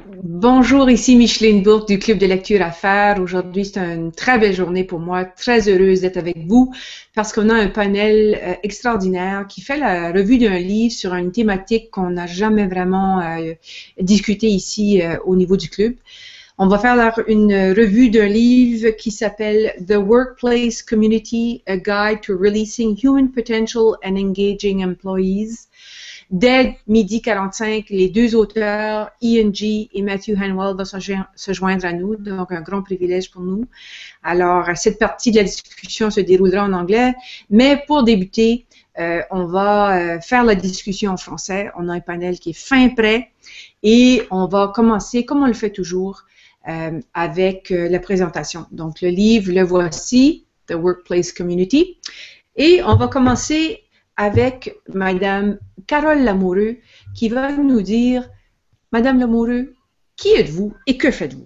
Bonjour, ici Micheline Bourque du Club de lecture à faire. Aujourd'hui, c'est une très belle journée pour moi, très heureuse d'être avec vous parce qu'on a un panel extraordinaire qui fait la revue d'un livre sur une thématique qu'on n'a jamais vraiment discuté ici au niveau du club. On va faire une revue d'un livre qui s'appelle The Workplace Community, A Guide to Releasing Human Potential and Engaging Employees. Dès midi 45, les deux auteurs, Ian G. et Matthew Hanwell, vont se joindre à nous, donc un grand privilège pour nous. Alors, cette partie de la discussion se déroulera en anglais, mais pour débuter, on va faire la discussion en français. On a un panel qui est fin prêt et on va commencer, comme on le fait toujours, avec la présentation. Donc, le livre, le voici, The Workplace Community. Et on va commencer avec Madame Carole Lamoureux qui va nous dire, Madame Lamoureux, qui êtes-vous et que faites-vous?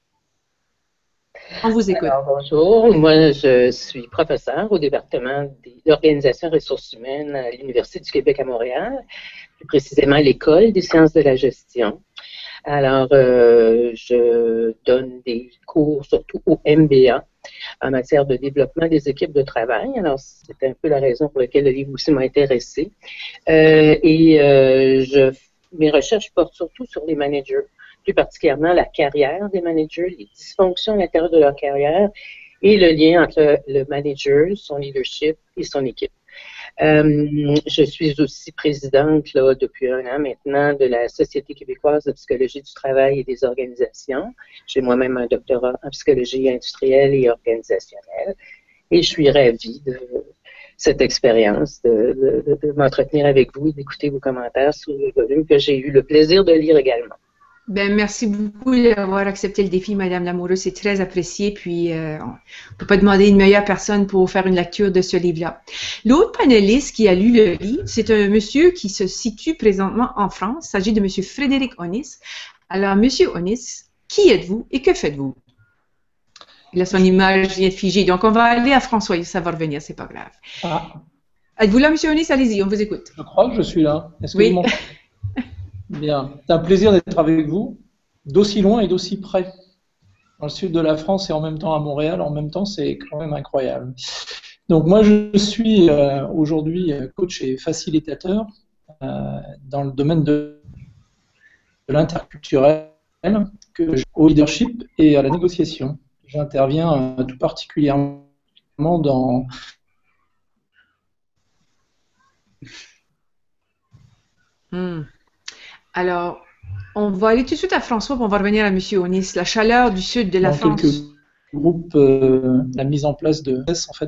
On vous écoute. Alors, bonjour, moi je suis professeure au département de l'organisation et ressources humaines à l'Université du Québec à Montréal, plus précisément à l'École des sciences de la gestion. Alors, je donne des cours surtout au MBA en matière de développement des équipes de travail. Alors, c'est un peu la raison pour laquelle le livre aussi m'a intéressée. Mes recherches portent surtout sur les managers, plus particulièrement la carrière des managers, les dysfonctions à l'intérieur de leur carrière et le lien entre le manager, son leadership et son équipe. Je suis aussi présidente là, depuis un an maintenant de la Société québécoise de psychologie du travail et des organisations. J'ai moi-même un doctorat en psychologie industrielle et organisationnelle et je suis ravie de cette expérience, de m'entretenir avec vous et d'écouter vos commentaires sur le volume que j'ai eu le plaisir de lire également. Ben, merci beaucoup d'avoir accepté le défi, Madame Lamoureux. C'est très apprécié. Puis, on ne peut pas demander une meilleure personne pour faire une lecture de ce livre-là. L'autre panéliste qui a lu le livre, c'est un monsieur qui se situe présentement en France. Il s'agit de Monsieur Frédéric Onis. Alors, Monsieur Onis, qui êtes-vous et que faites-vous? Là, son image vient de figer. Donc, on va aller à François. Ça va revenir, c'est pas grave. Ah. Êtes-vous là, Monsieur Onis? Allez-y, on vous écoute. Je crois que je suis là. Est-ce que oui. vous m'entendez? Bien, c'est un plaisir d'être avec vous, d'aussi loin et d'aussi près. Dans le sud de la France et en même temps à Montréal, en même temps, c'est quand même incroyable. Donc moi, je suis aujourd'hui coach et facilitateur dans le domaine de l'interculturel, au leadership et à la négociation. J'interviens tout particulièrement dans... Alors, on va aller tout de suite à François, puis on va revenir à M. Onis. La chaleur du sud de la France. Quelques groupes, la mise en place de... En fait,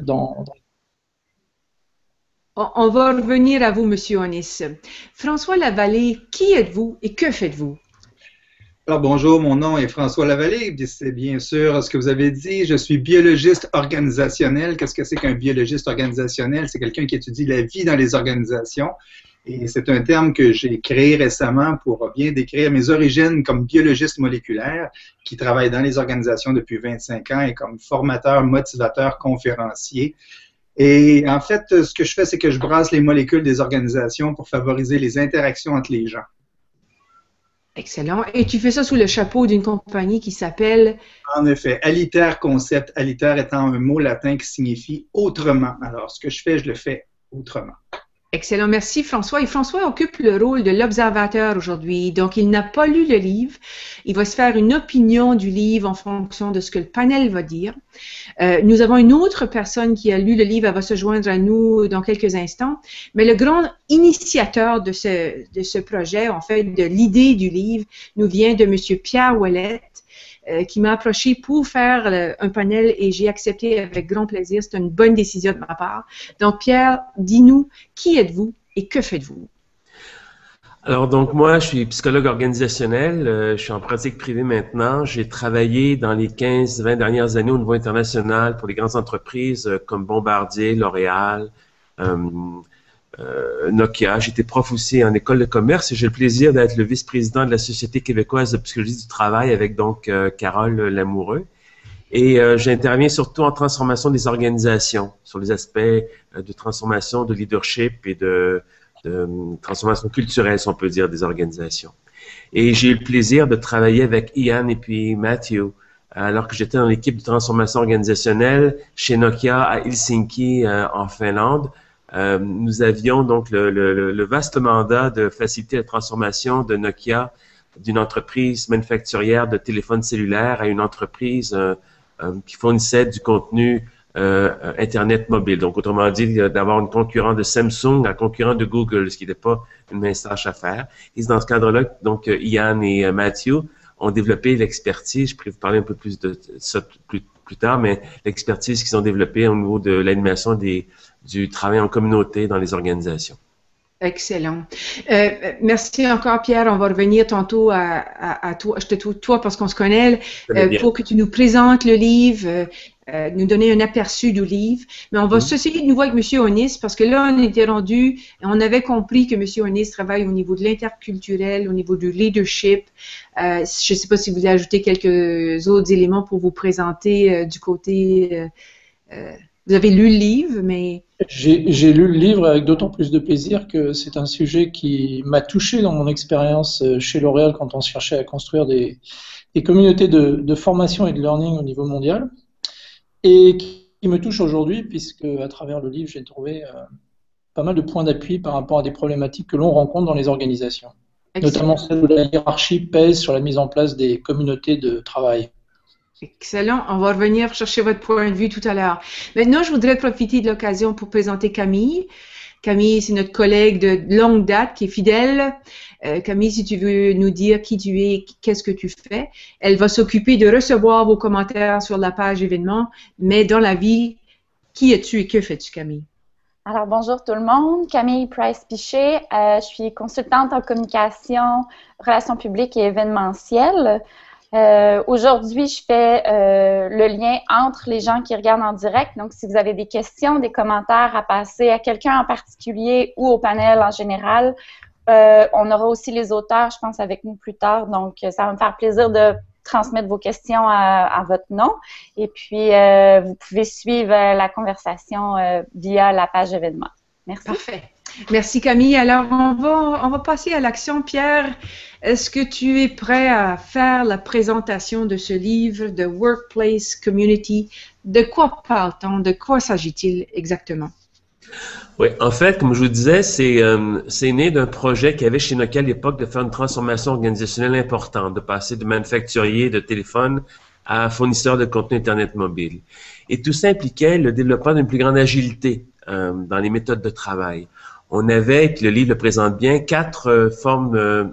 On va revenir à vous, M. Onis. François Lavallée, qui êtes-vous et que faites-vous? Alors bonjour, mon nom est François Lavallée, c'est bien sûr ce que vous avez dit. Je suis biologiste organisationnel. Qu'est-ce que c'est qu'un biologiste organisationnel? C'est quelqu'un qui étudie la vie dans les organisations. Et c'est un terme que j'ai créé récemment pour bien décrire mes origines comme biologiste moléculaire qui travaille dans les organisations depuis 25 ans et comme formateur, motivateur, conférencier. Et en fait, ce que je fais, c'est que je brasse les molécules des organisations pour favoriser les interactions entre les gens. Excellent. Et tu fais ça sous le chapeau d'une compagnie qui s'appelle... En effet, Aliter Concept, Aliter étant un mot latin qui signifie autrement. Alors, ce que je fais, je le fais autrement. Excellent, merci François. Et François occupe le rôle de l'observateur aujourd'hui. Donc, il n'a pas lu le livre. Il va se faire une opinion du livre en fonction de ce que le panel va dire. Nous avons une autre personne qui a lu le livre. Elle va se joindre à nous dans quelques instants. Mais le grand initiateur de ce projet, en fait, de l'idée du livre, nous vient de M. Pierre Ouellette, qui m'a approché pour faire un panel et j'ai accepté avec grand plaisir. C'est une bonne décision de ma part. Donc, Pierre, dis-nous, qui êtes-vous et que faites-vous? Alors, donc, moi, je suis psychologue organisationnel. Je suis en pratique privée maintenant. J'ai travaillé dans les 15-20 dernières années au niveau international pour les grandes entreprises comme Bombardier, L'Oréal, Nokia. J'étais prof aussi en école de commerce et j'ai le plaisir d'être le vice-président de la Société québécoise de psychologie du travail avec donc Carole Lamoureux. Et j'interviens surtout en transformation des organisations, sur les aspects de transformation, de leadership et de transformation culturelle, si on peut dire, des organisations. Et j'ai eu le plaisir de travailler avec Ian et puis Matthew, alors que j'étais dans l'équipe de transformation organisationnelle chez Nokia à Helsinki, en Finlande. Nous avions donc le vaste mandat de faciliter la transformation de Nokia d'une entreprise manufacturière de téléphones cellulaires à une entreprise qui fournissait du contenu Internet mobile. Donc, autrement dit, d'avoir un concurrent de Samsung, un concurrent de Google, ce qui n'était pas une mince tâche à faire. Et c'est dans ce cadre-là, donc, Ian et Matthew ont développé l'expertise. Je pourrais vous parler un peu plus de ça plus tard, mais l'expertise qu'ils ont développée au niveau de l'animation du travail en communauté dans les organisations. Excellent. Merci encore, Pierre. On va revenir tantôt à toi. Je te trouve toi parce qu'on se connaît, pour que tu nous présentes le livre, nous donner un aperçu du livre. Mais on va s'essayer de nouveau avec M. Onis parce que là, on était rendu, on avait compris que M. Onis travaille au niveau de l'interculturel, au niveau du leadership. Je ne sais pas si vous voulez ajouter quelques autres éléments pour vous présenter du côté... vous avez lu le livre, mais... J'ai lu le livre avec d'autant plus de plaisir que c'est un sujet qui m'a touché dans mon expérience chez L'Oréal quand on cherchait à construire des communautés de formation et de learning au niveau mondial, et qui me touche aujourd'hui puisque à travers le livre j'ai trouvé pas mal de points d'appui par rapport à des problématiques que l'on rencontre dans les organisations, notamment celle où la hiérarchie pèse sur la mise en place des communautés de travail. Excellent. On va revenir chercher votre point de vue tout à l'heure. Maintenant, je voudrais profiter de l'occasion pour présenter Camille. Camille, c'est notre collègue de longue date qui est fidèle. Camille, si tu veux nous dire qui tu es, qu'est-ce que tu fais, elle va s'occuper de recevoir vos commentaires sur la page événements. Mais dans la vie, qui es-tu et que fais-tu, Camille? Alors, bonjour tout le monde. Camille Price-Piché. Je suis consultante en communication, relations publiques et événementielles. Aujourd'hui, je fais le lien entre les gens qui regardent en direct. Donc, si vous avez des questions, des commentaires à passer à quelqu'un en particulier ou au panel en général, on aura aussi les auteurs, je pense, avec nous plus tard. Donc, ça va me faire plaisir de transmettre vos questions à votre nom. Et puis, vous pouvez suivre la conversation via la page événements. Merci. Parfait. Merci Camille. Alors, on va passer à l'action. Pierre, est-ce que tu es prêt à faire la présentation de ce livre, The Workplace Community? De quoi parle-t-on? De quoi s'agit-il exactement? Oui, en fait, comme je vous disais, c'est né d'un projet qu'il y avait chez Nokia à l'époque de faire une transformation organisationnelle importante, de passer de manufacturier de téléphone à fournisseur de contenu Internet mobile. Et tout ça impliquait le développement d'une plus grande agilité dans les méthodes de travail. On avait, et le livre le présente bien, 4 formes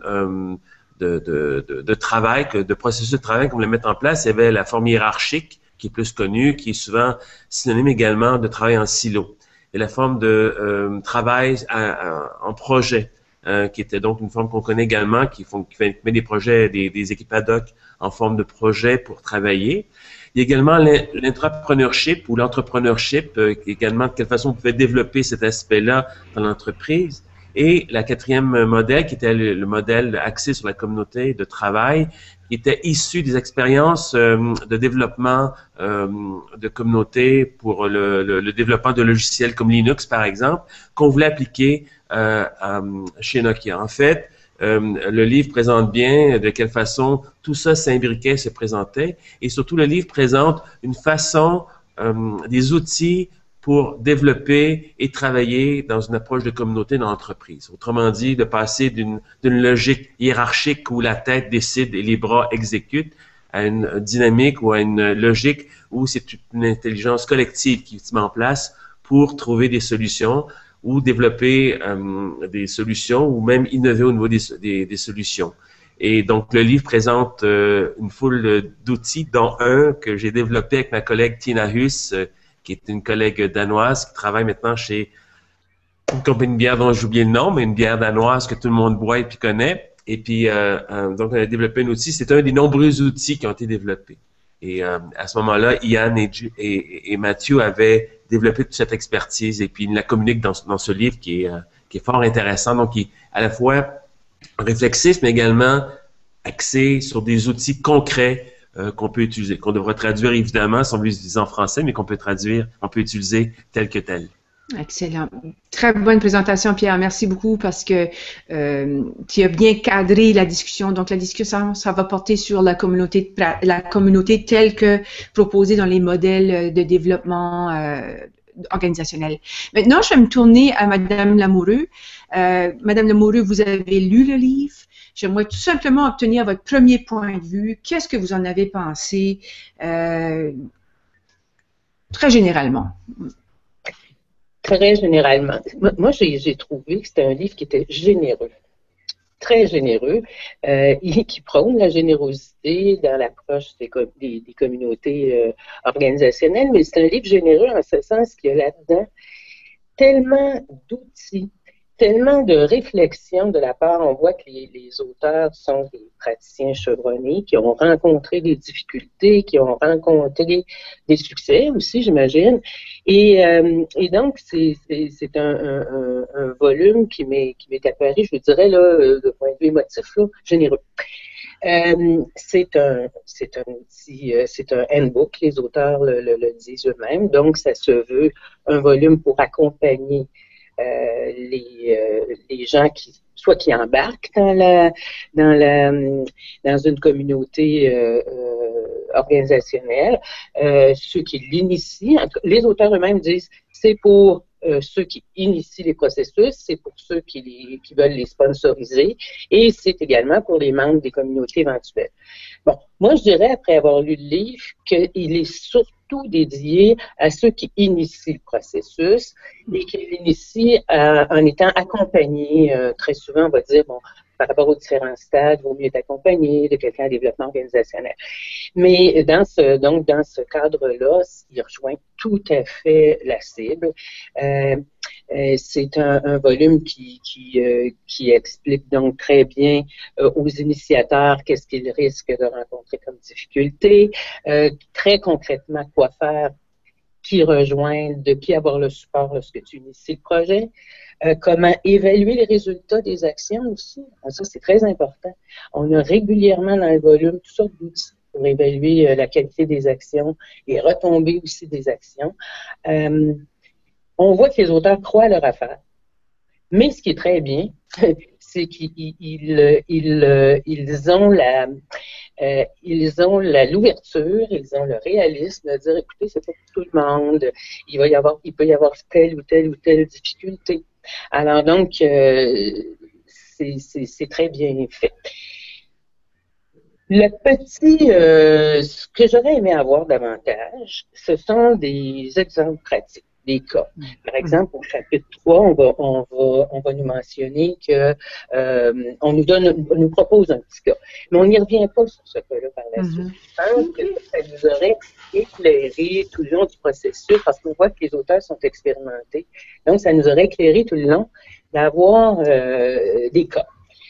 de travail, de processus de travail qu'on voulait mettre en place. Il y avait la forme hiérarchique, qui est plus connue, qui est souvent synonyme également de travail en silo. Et la forme de travail en projet, qui était donc une forme qu'on connaît également, qui met des projets, des équipes ad hoc en forme de projet pour travailler. Il y a également l'intrapreneurship ou l'entrepreneurship, également de quelle façon on pouvait développer cet aspect-là dans l'entreprise. Et la 4e modèle, qui était le modèle axé sur la communauté de travail, qui était issu des expériences de développement de communauté pour le développement de logiciels comme Linux, par exemple, qu'on voulait appliquer chez Nokia. En fait, le livre présente bien de quelle façon tout ça s'imbriquait, se présentait, et surtout le livre présente une façon, des outils pour développer et travailler dans une approche de communauté dans l'entreprise. Autrement dit, de passer d'une logique hiérarchique où la tête décide et les bras exécutent à une dynamique ou à une logique où c'est une intelligence collective qui se met en place pour trouver des solutions ou développer des solutions ou même innover au niveau des solutions. Et donc, le livre présente une foule d'outils, dont un que j'ai développé avec ma collègue Tina Hus, qui est une collègue danoise qui travaille maintenant chez une compagnie de bière dont j'ai oublié le nom, mais une bière danoise que tout le monde boit et puis connaît. Et puis, donc, on a développé un outil. C'est un des nombreux outils qui ont été développés. Et à ce moment-là, Ian et Matthew avaient développé toute cette expertise et puis ils la communiquent dans ce livre qui est fort intéressant, donc qui est à la fois réflexif, mais également axé sur des outils concrets qu'on peut utiliser, qu'on devra traduire évidemment si on veut utiliser en français, mais qu'on peut traduire, on peut utiliser tel que tel. Excellent. Très bonne présentation, Pierre. Merci beaucoup parce que tu as bien cadré la discussion. Donc, la discussion, ça va porter sur la communauté telle que proposée dans les modèles de développement organisationnel. Maintenant, je vais me tourner à Madame Lamoureux. Madame Lamoureux, vous avez lu le livre. J'aimerais tout simplement obtenir votre premier point de vue. Qu'est-ce que vous en avez pensé très généralement? Très généralement. Moi, j'ai trouvé que c'était un livre qui était généreux, très généreux, qui prône la générosité dans l'approche des communautés organisationnelles, mais c'est un livre généreux en ce sens qu'il y a là-dedans tellement d'outils, tellement de réflexions de la part. On voit que les auteurs sont des praticiens chevronnés qui ont rencontré des difficultés, qui ont rencontré des succès aussi, j'imagine. Et donc, c'est un volume qui m'est apparu, je vous dirais, là, de point de vue émotif, là, généreux. C'est un outil, c'est un handbook, les auteurs le disent eux-mêmes, donc ça se veut un volume pour accompagner les gens qui embarquent dans une communauté organisationnelle, ceux qui l'initient. Les auteurs eux-mêmes disent c'est pour ceux qui initient les processus, c'est pour ceux qui veulent les sponsoriser et c'est également pour les membres des communautés éventuelles. Bon, moi je dirais après avoir lu le livre qu'il est surtout dédié à ceux qui initient le processus et qui l'initient en étant accompagnés. Très souvent, on va dire, bon, par rapport aux différents stades, il vaut mieux être accompagné de quelqu'un en développement organisationnel. Mais dans ce cadre-là, il rejoint tout à fait la cible. C'est un volume qui explique donc très bien aux initiateurs qu'est-ce qu'ils risquent de rencontrer comme difficulté, très concrètement quoi faire, qui rejoindre, de qui avoir le support lorsque tu inities le projet, comment évaluer les résultats des actions aussi. Ça, c'est très important. On a régulièrement dans le volume toutes sortes d'outils pour évaluer la qualité des actions et retombées aussi des actions. On voit que les auteurs croient à leur affaire. Mais ce qui est très bien, c'est qu'ils ont l'ouverture, ils ont le réalisme de dire, écoutez, c'est pas pour tout le monde, il peut y avoir telle ou telle difficulté. Alors donc, c'est très bien fait. Ce que j'aurais aimé avoir davantage, ce sont des exemples pratiques, des cas. Par exemple, au chapitre 3, on va nous mentionner que on nous propose un petit cas. Mais on n'y revient pas sur ce cas-là par la suite. Je pense que ça nous aurait éclairé tout le long du processus, parce qu'on voit que les auteurs sont expérimentés. Donc, ça nous aurait éclairé tout le long d'avoir des cas.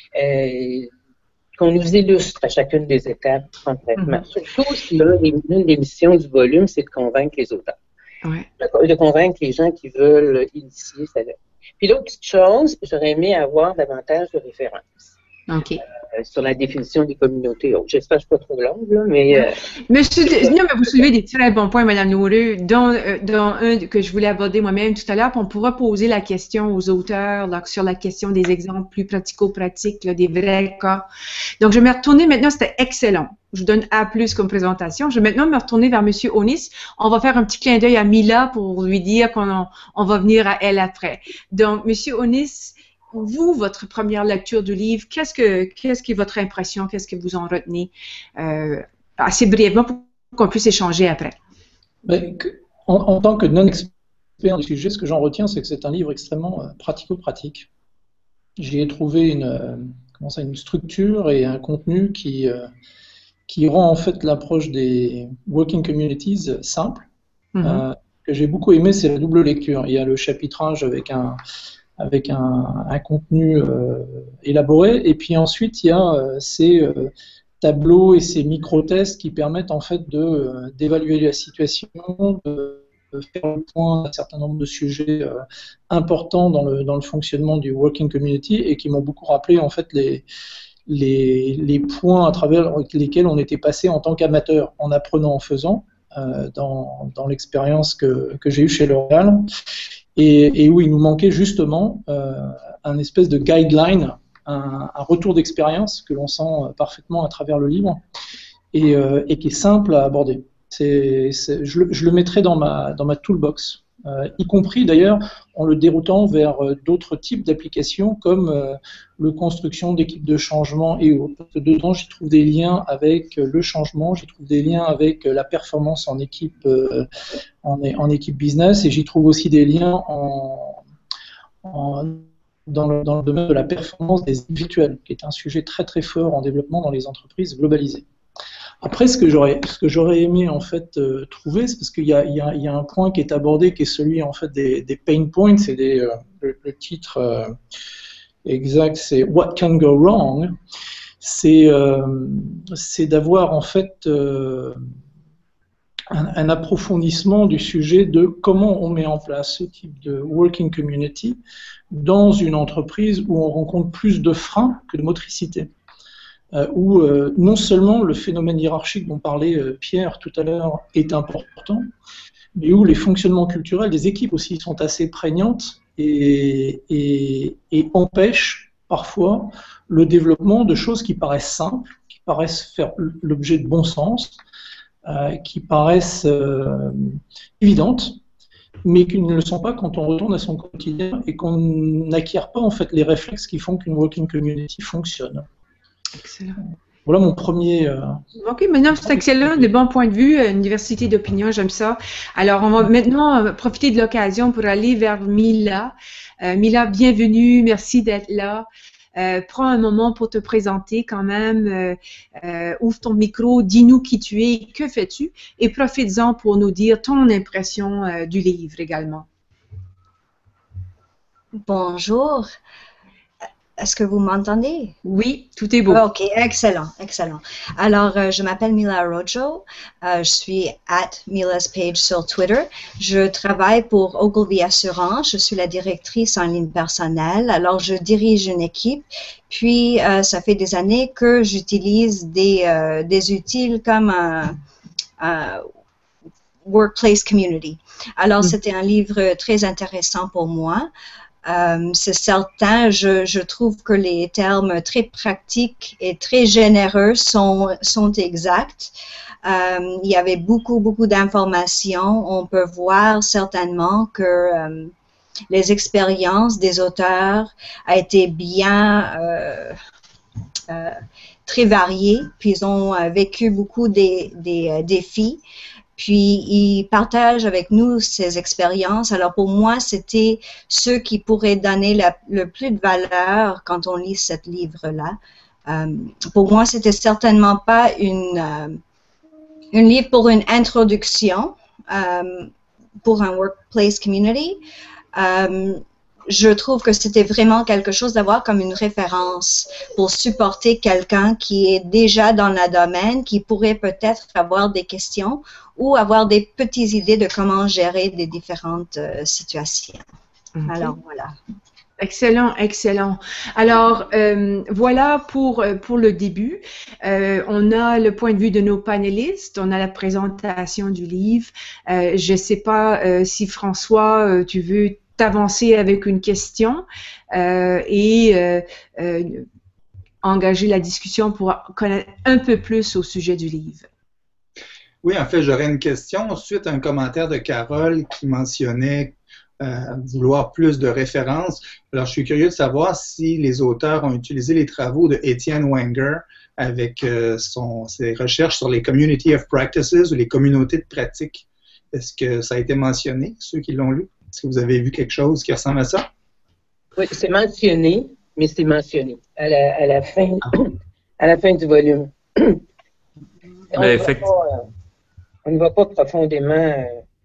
Qu'on nous illustre à chacune des étapes concrètement. Surtout si l'une des missions du volume, c'est de convaincre les auteurs. Ouais. De convaincre les gens qui veulent initier ça. Puis l'autre petite chose, j'aurais aimé avoir davantage de références. OK. Sur la définition des communautés. J'espère que je ne suis pas trop longue, là, mais... mais vous soulevez des très bons points, Mme Lamoureux, dont un que je voulais aborder moi-même tout à l'heure, puis on pourra poser la question aux auteurs là, sur la question des exemples plus pratico-pratiques, là, des vrais cas. Donc, je vais me retourner maintenant, c'était excellent. Je vous donne A+ comme présentation. Je vais maintenant me retourner vers M. Onis. On va faire un petit clin d'œil à Mila pour lui dire qu'on va venir à elle après. Donc, M. Onis, vous, votre première lecture du livre, qu'est-ce qui est votre impression? Qu'est-ce que vous en retenez? Assez brièvement pour qu'on puisse échanger après. En tant que non-expert du sujet, ce que j'en retiens, c'est que c'est un livre extrêmement pratico-pratique. J'y ai trouvé une structure et un contenu qui rend en fait l'approche des working communities simple. Ce que j'ai beaucoup aimé, c'est la double lecture. Il y a le chapitrage avec un contenu élaboré, et puis ensuite il y a ces tableaux et ces micro-tests qui permettent en fait d'évaluer la situation, de faire le point d'un certain nombre de sujets importants dans le fonctionnement du working community, et qui m'ont beaucoup rappelé en fait les points à travers lesquels on était passé en tant qu'amateur, en apprenant en faisant, dans l'expérience que j'ai eue chez L'Oréal. et où il nous manquait justement un espèce de guideline, un retour d'expérience que l'on sent parfaitement à travers le livre et qui est simple à aborder. Je le mettrai dans ma toolbox, y compris d'ailleurs en le déroutant vers d'autres types d'applications comme la construction d'équipes de changement et autres. Parce que dedans, j'y trouve des liens avec le changement, j'y trouve des liens avec la performance en équipe, en équipe business, et j'y trouve aussi des liens dans le domaine de la performance des individuels, qui est un sujet très très fort en développement dans les entreprises globalisées. Après, ce que j'aurais aimé en fait trouver, c'est parce qu'il y a un point qui est abordé, qui est celui en fait des pain points, et le titre exact, c'est What Can Go Wrong. C'est d'avoir en fait un approfondissement du sujet de comment on met en place ce type de working community dans une entreprise où on rencontre plus de freins que de motricité. Où non seulement le phénomène hiérarchique dont parlait Pierre tout à l'heure est important, mais où les fonctionnements culturels des équipes aussi sont assez prégnantes et empêchent parfois le développement de choses qui paraissent simples, qui paraissent faire l'objet de bon sens, qui paraissent évidentes, mais qui ne le sont pas quand on retourne à son quotidien et qu'on n'acquiert pas en fait les réflexes qui font qu'une working community fonctionne. Excellent. Voilà mon premier... OK, maintenant c'est excellent, de bons points de vue, une diversité d'opinions, j'aime ça. Alors, on va maintenant profiter de l'occasion pour aller vers Mila. Mila, bienvenue, merci d'être là. Prends un moment pour te présenter quand même, ouvre ton micro, dis-nous qui tu es, que fais-tu, et profites-en pour nous dire ton impression du livre également. Bonjour. Est-ce que vous m'entendez? Oui, tout est beau. OK, excellent, excellent. Alors, je m'appelle Mila Rojo. Je suis @MilasPage sur Twitter. Je travaille pour Ogilvy Assurance. Je suis la directrice en ligne personnelle. Alors, je dirige une équipe. Puis, ça fait des années que j'utilise des outils comme un Workplace Community. Alors, c'était un livre très intéressant pour moi. C'est certain, je trouve que les termes très pratiques et très généreux sont exacts. Il y avait beaucoup d'informations. On peut voir certainement que les expériences des auteurs a été bien très variées, puis ils ont vécu beaucoup des défis. Puis, ils partagent avec nous ces expériences. Alors, pour moi, c'était ceux qui pourraient donner le plus de valeur quand on lit ce livre-là. Pour moi, c'était certainement pas un livre pour une introduction pour un workplace community. Je trouve que c'était vraiment quelque chose d'avoir comme une référence pour supporter quelqu'un qui est déjà dans le domaine, qui pourrait peut-être avoir des questions ou avoir des petites idées de comment gérer des différentes situations. Okay. Alors, voilà. Excellent, excellent. Alors, voilà pour le début. On a le point de vue de nos panélistes, on a la présentation du livre. Je ne sais pas si François, tu veux t'avancer avec une question et engager la discussion pour connaître un peu plus au sujet du livre. Oui, en fait, j'aurais une question suite à un commentaire de Carole qui mentionnait vouloir plus de références. Alors, je suis curieux de savoir si les auteurs ont utilisé les travaux de Étienne Wenger avec ses recherches sur les Community of Practices ou les communautés de pratique. Est-ce que ça a été mentionné, ceux qui l'ont lu? Est-ce que vous avez vu quelque chose qui ressemble à ça? Oui, c'est mentionné, mais c'est mentionné à la fin du volume. On ne va pas profondément.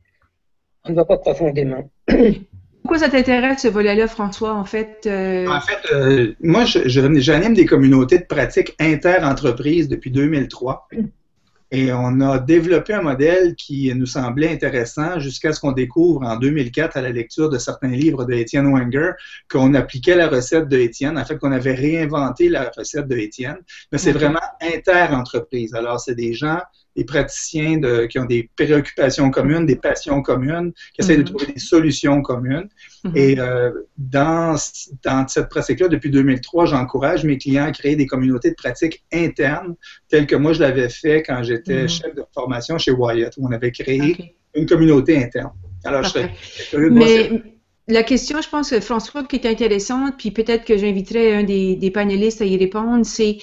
Pourquoi ça t'intéresse, ce volet-là, François, en fait? En fait, moi, j'anime des communautés de pratique inter-entreprises depuis 2003. Et on a développé un modèle qui nous semblait intéressant jusqu'à ce qu'on découvre en 2004 à la lecture de certains livres de Étienne Wenger qu'on appliquait la recette de Étienne, en fait qu'on avait réinventé la recette de Étienne, mais c'est vraiment inter-entreprise. Alors c'est des gens, praticiens qui ont des préoccupations communes, des passions communes, qui essaient de trouver des solutions communes. Et dans cette pratique-là, depuis 2003, j'encourage mes clients à créer des communautés de pratique internes, telles que moi je l'avais fait quand j'étais chef de formation chez Wyatt, où on avait créé une communauté interne. Alors, je serais curieux de voir la question, je pense, François, qui est intéressante, puis peut-être que j'inviterai un des panélistes à y répondre, c'est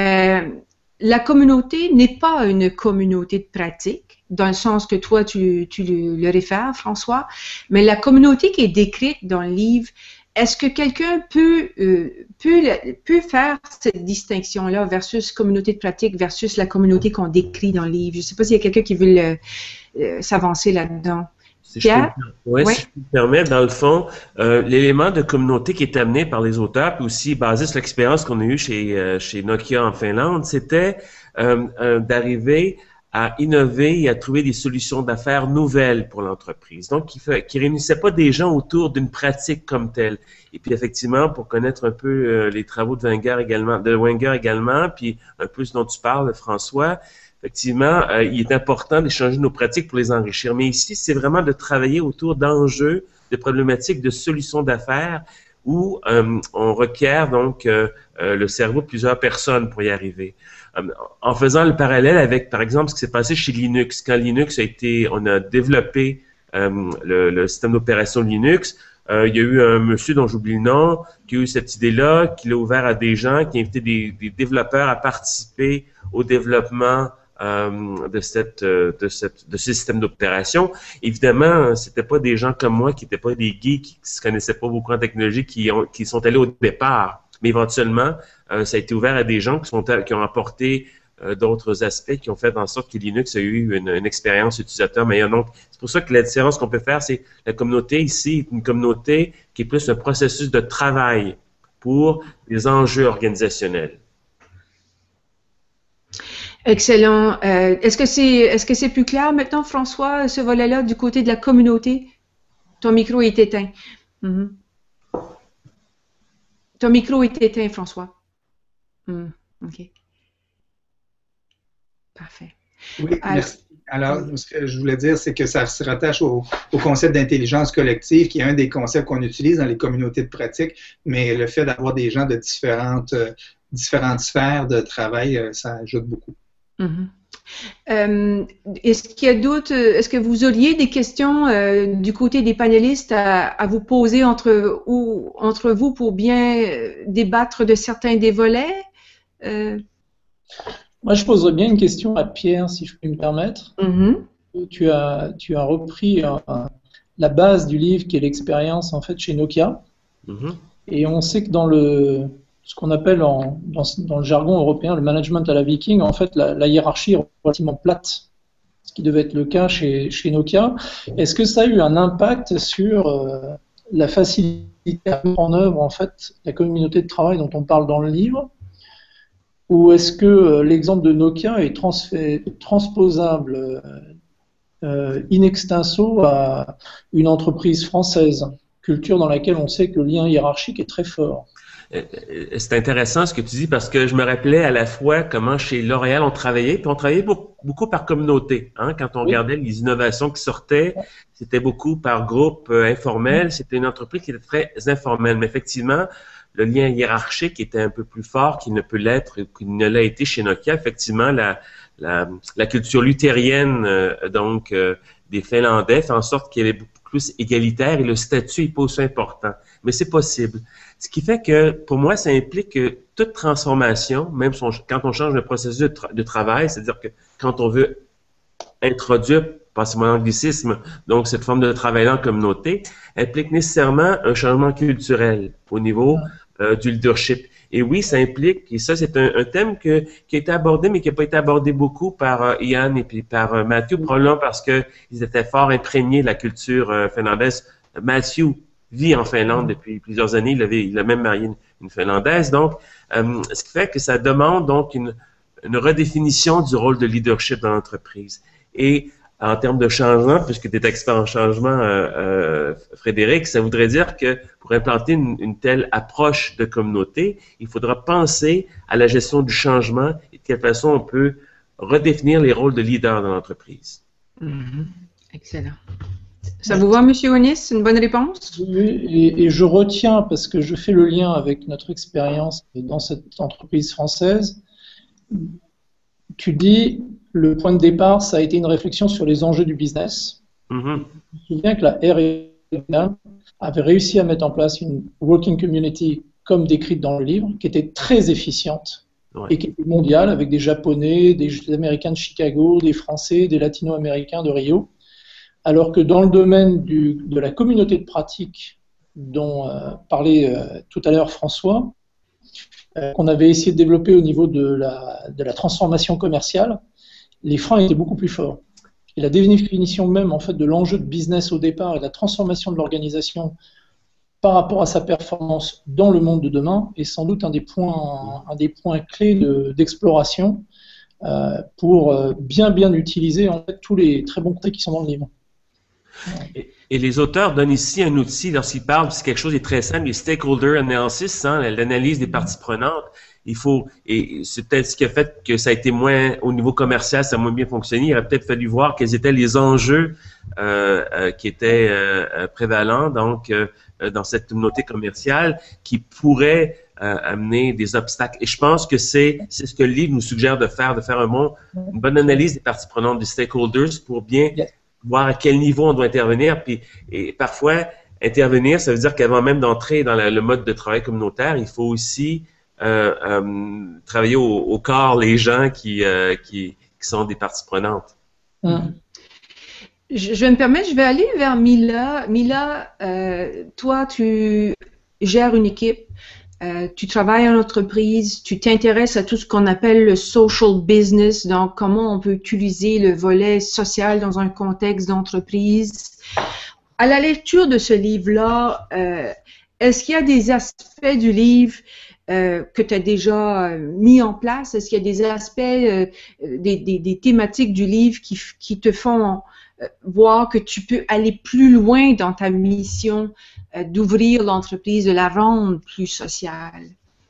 la communauté n'est pas une communauté de pratique, dans le sens que toi, tu le réfères, François, mais la communauté qui est décrite dans le livre, est-ce que quelqu'un peut faire cette distinction-là versus communauté de pratique versus la communauté qu'on décrit dans le livre? Je ne sais pas s'il y a quelqu'un qui veut s'avancer là-dedans. Si je peux me permettre, dans le fond, l'élément de communauté qui est amené par les auteurs, puis aussi basé sur l'expérience qu'on a eue chez Nokia en Finlande, c'était d'arriver à innover et à trouver des solutions d'affaires nouvelles pour l'entreprise. Donc, qui réunissaient pas des gens autour d'une pratique comme telle. Et puis, effectivement, pour connaître un peu les travaux de Wenger également, puis un peu ce dont tu parles, François, effectivement, il est important d'échanger nos pratiques pour les enrichir. Mais ici, c'est vraiment de travailler autour d'enjeux, de problématiques, de solutions d'affaires où on requiert donc le cerveau de plusieurs personnes pour y arriver. En faisant le parallèle avec, par exemple, ce qui s'est passé chez Linux. Quand Linux on a développé le système d'opération Linux, il y a eu un monsieur dont j'oublie le nom, qui a eu cette idée-là, qui l'a ouvert à des gens, qui a invité des développeurs à participer au développement de ce système d'opération. Évidemment, c'était pas des gens comme moi qui n'étaient pas des geeks, qui se connaissaient pas beaucoup en technologie, qui sont allés au départ. Mais éventuellement, ça a été ouvert à des gens qui ont apporté d'autres aspects qui ont fait en sorte que Linux a eu une expérience utilisateur meilleure. Donc, c'est pour ça que la différence qu'on peut faire, c'est la communauté ici est une communauté qui est plus un processus de travail pour des enjeux organisationnels. Excellent. Est-ce que c'est plus clair maintenant, François, ce volet-là, du côté de la communauté? Ton micro est éteint. Ton micro est éteint, François. OK. Parfait. Oui, merci. Alors, ce que je voulais dire, c'est que ça se rattache au concept d'intelligence collective, qui est un des concepts qu'on utilise dans les communautés de pratique, mais le fait d'avoir des gens de différentes sphères de travail, ça ajoute beaucoup. Est-ce qu'il y a d'autres, est-ce que vous auriez des questions du côté des panélistes à vous poser entre vous pour bien débattre de certains des volets? Moi, je poserais bien une question à Pierre, si je puis me permettre. Tu as repris la base du livre qui est l'expérience en fait chez Nokia. Et on sait que dans ce qu'on appelle dans le jargon européen le management à la viking, en fait, la hiérarchie est relativement plate, ce qui devait être le cas chez Nokia. Est-ce que ça a eu un impact sur la facilité à mettre en œuvre en fait la communauté de travail dont on parle dans le livre? Ou est-ce que l'exemple de Nokia est transposable in extenso à une entreprise française, culture dans laquelle on sait que le lien hiérarchique est très fort? C'est intéressant ce que tu dis parce que je me rappelais à la fois comment chez L'Oréal on travaillait, puis on travaillait beaucoup par communauté. Hein? Quand on regardait les innovations qui sortaient, c'était beaucoup par groupe informel. C'était une entreprise qui était très informelle. Mais effectivement, le lien hiérarchique était un peu plus fort qu'il ne peut l'être, qu'il ne l'a été chez Nokia. Effectivement, la culture luthérienne des Finlandais fait en sorte qu'il y avait beaucoup plus égalitaire et le statut n'est pas aussi important. Mais c'est possible. Ce qui fait que, pour moi, ça implique que toute transformation, même quand on change le processus de travail, c'est-à-dire que quand on veut introduire, passez-moi l'anglicisme, donc cette forme de travail en communauté, implique nécessairement un changement culturel au niveau du leadership. Et oui, ça implique, et ça c'est un thème qui a été abordé, mais qui n'a pas été abordé beaucoup par Ian et puis par Matthew, probablement parce qu'ils étaient fort imprégnés de la culture finlandaise. Matthew vit en Finlande depuis plusieurs années, il a même marié une Finlandaise, donc ce qui fait que ça demande donc une redéfinition du rôle de leadership dans l'entreprise. Et en termes de changement, puisque tu es expert en changement, Frédéric, ça voudrait dire que pour implanter une telle approche de communauté, il faudra penser à la gestion du changement et de quelle façon on peut redéfinir les rôles de leader dans l'entreprise. Excellent. Ça vous va, M. Onis? C'est une bonne réponse? Oui, et je retiens, parce que je fais le lien avec notre expérience dans cette entreprise française, tu dis, le point de départ, ça a été une réflexion sur les enjeux du business. Je me souviens que la R&D avait réussi à mettre en place une working community, comme décrite dans le livre, qui était très efficiente et qui était mondiale, avec des Japonais, des Américains de Chicago, des Français, des Latino-Américains de Rio. Alors que dans le domaine de la communauté de pratique dont parlait tout à l'heure François, qu'on avait essayé de développer au niveau de la transformation commerciale, les freins étaient beaucoup plus forts. Et la définition même en fait, de l'enjeu de business au départ et de la transformation de l'organisation par rapport à sa performance dans le monde de demain est sans doute un des points clés d'exploration pour bien utiliser en fait, tous les très bons conseils qui sont dans le livre. Et les auteurs donnent ici un outil lorsqu'ils parlent, c'est quelque chose de très simple, les stakeholder analysis, l'analyse des parties prenantes. Et c'est peut-être ce qui a fait que ça a été moins, au niveau commercial, ça a moins bien fonctionné. Il aurait peut-être fallu voir quels étaient les enjeux qui étaient prévalents, donc, dans cette communauté commerciale, qui pourraient amener des obstacles. Et je pense que c'est ce que le livre nous suggère de faire une bonne analyse des parties prenantes, des stakeholders, pour bien voir à quel niveau on doit intervenir. Et parfois, intervenir, ça veut dire qu'avant même d'entrer dans le mode de travail communautaire, il faut aussi travailler au corps les gens qui sont des parties prenantes. Je vais me permettre, je vais aller vers Mila. Mila, toi, tu gères une équipe, tu travailles en entreprise, tu t'intéresses à tout ce qu'on appelle le social business, donc comment on peut utiliser le volet social dans un contexte d'entreprise. À la lecture de ce livre-là, est-ce qu'il y a des aspects du livre que tu as déjà mis en place? Est-ce qu'il y a des aspects, des thématiques du livre qui te font voir que tu peux aller plus loin dans ta mission d'ouvrir l'entreprise, de la rendre plus sociale?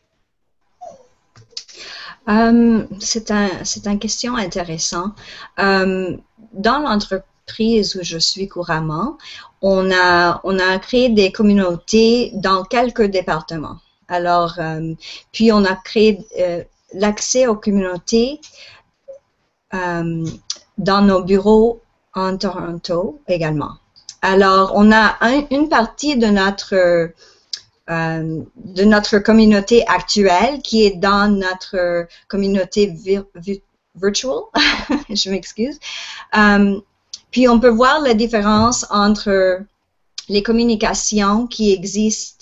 C'est une question intéressante. Dans l'entreprise où je suis couramment, on a créé des communautés dans quelques départements. Alors, puis on a créé l'accès aux communautés dans nos bureaux en Toronto également. Alors, on a une partie de notre communauté actuelle qui est dans notre communauté virtual. Je m'excuse. Puis, on peut voir la différence entre les communications qui existent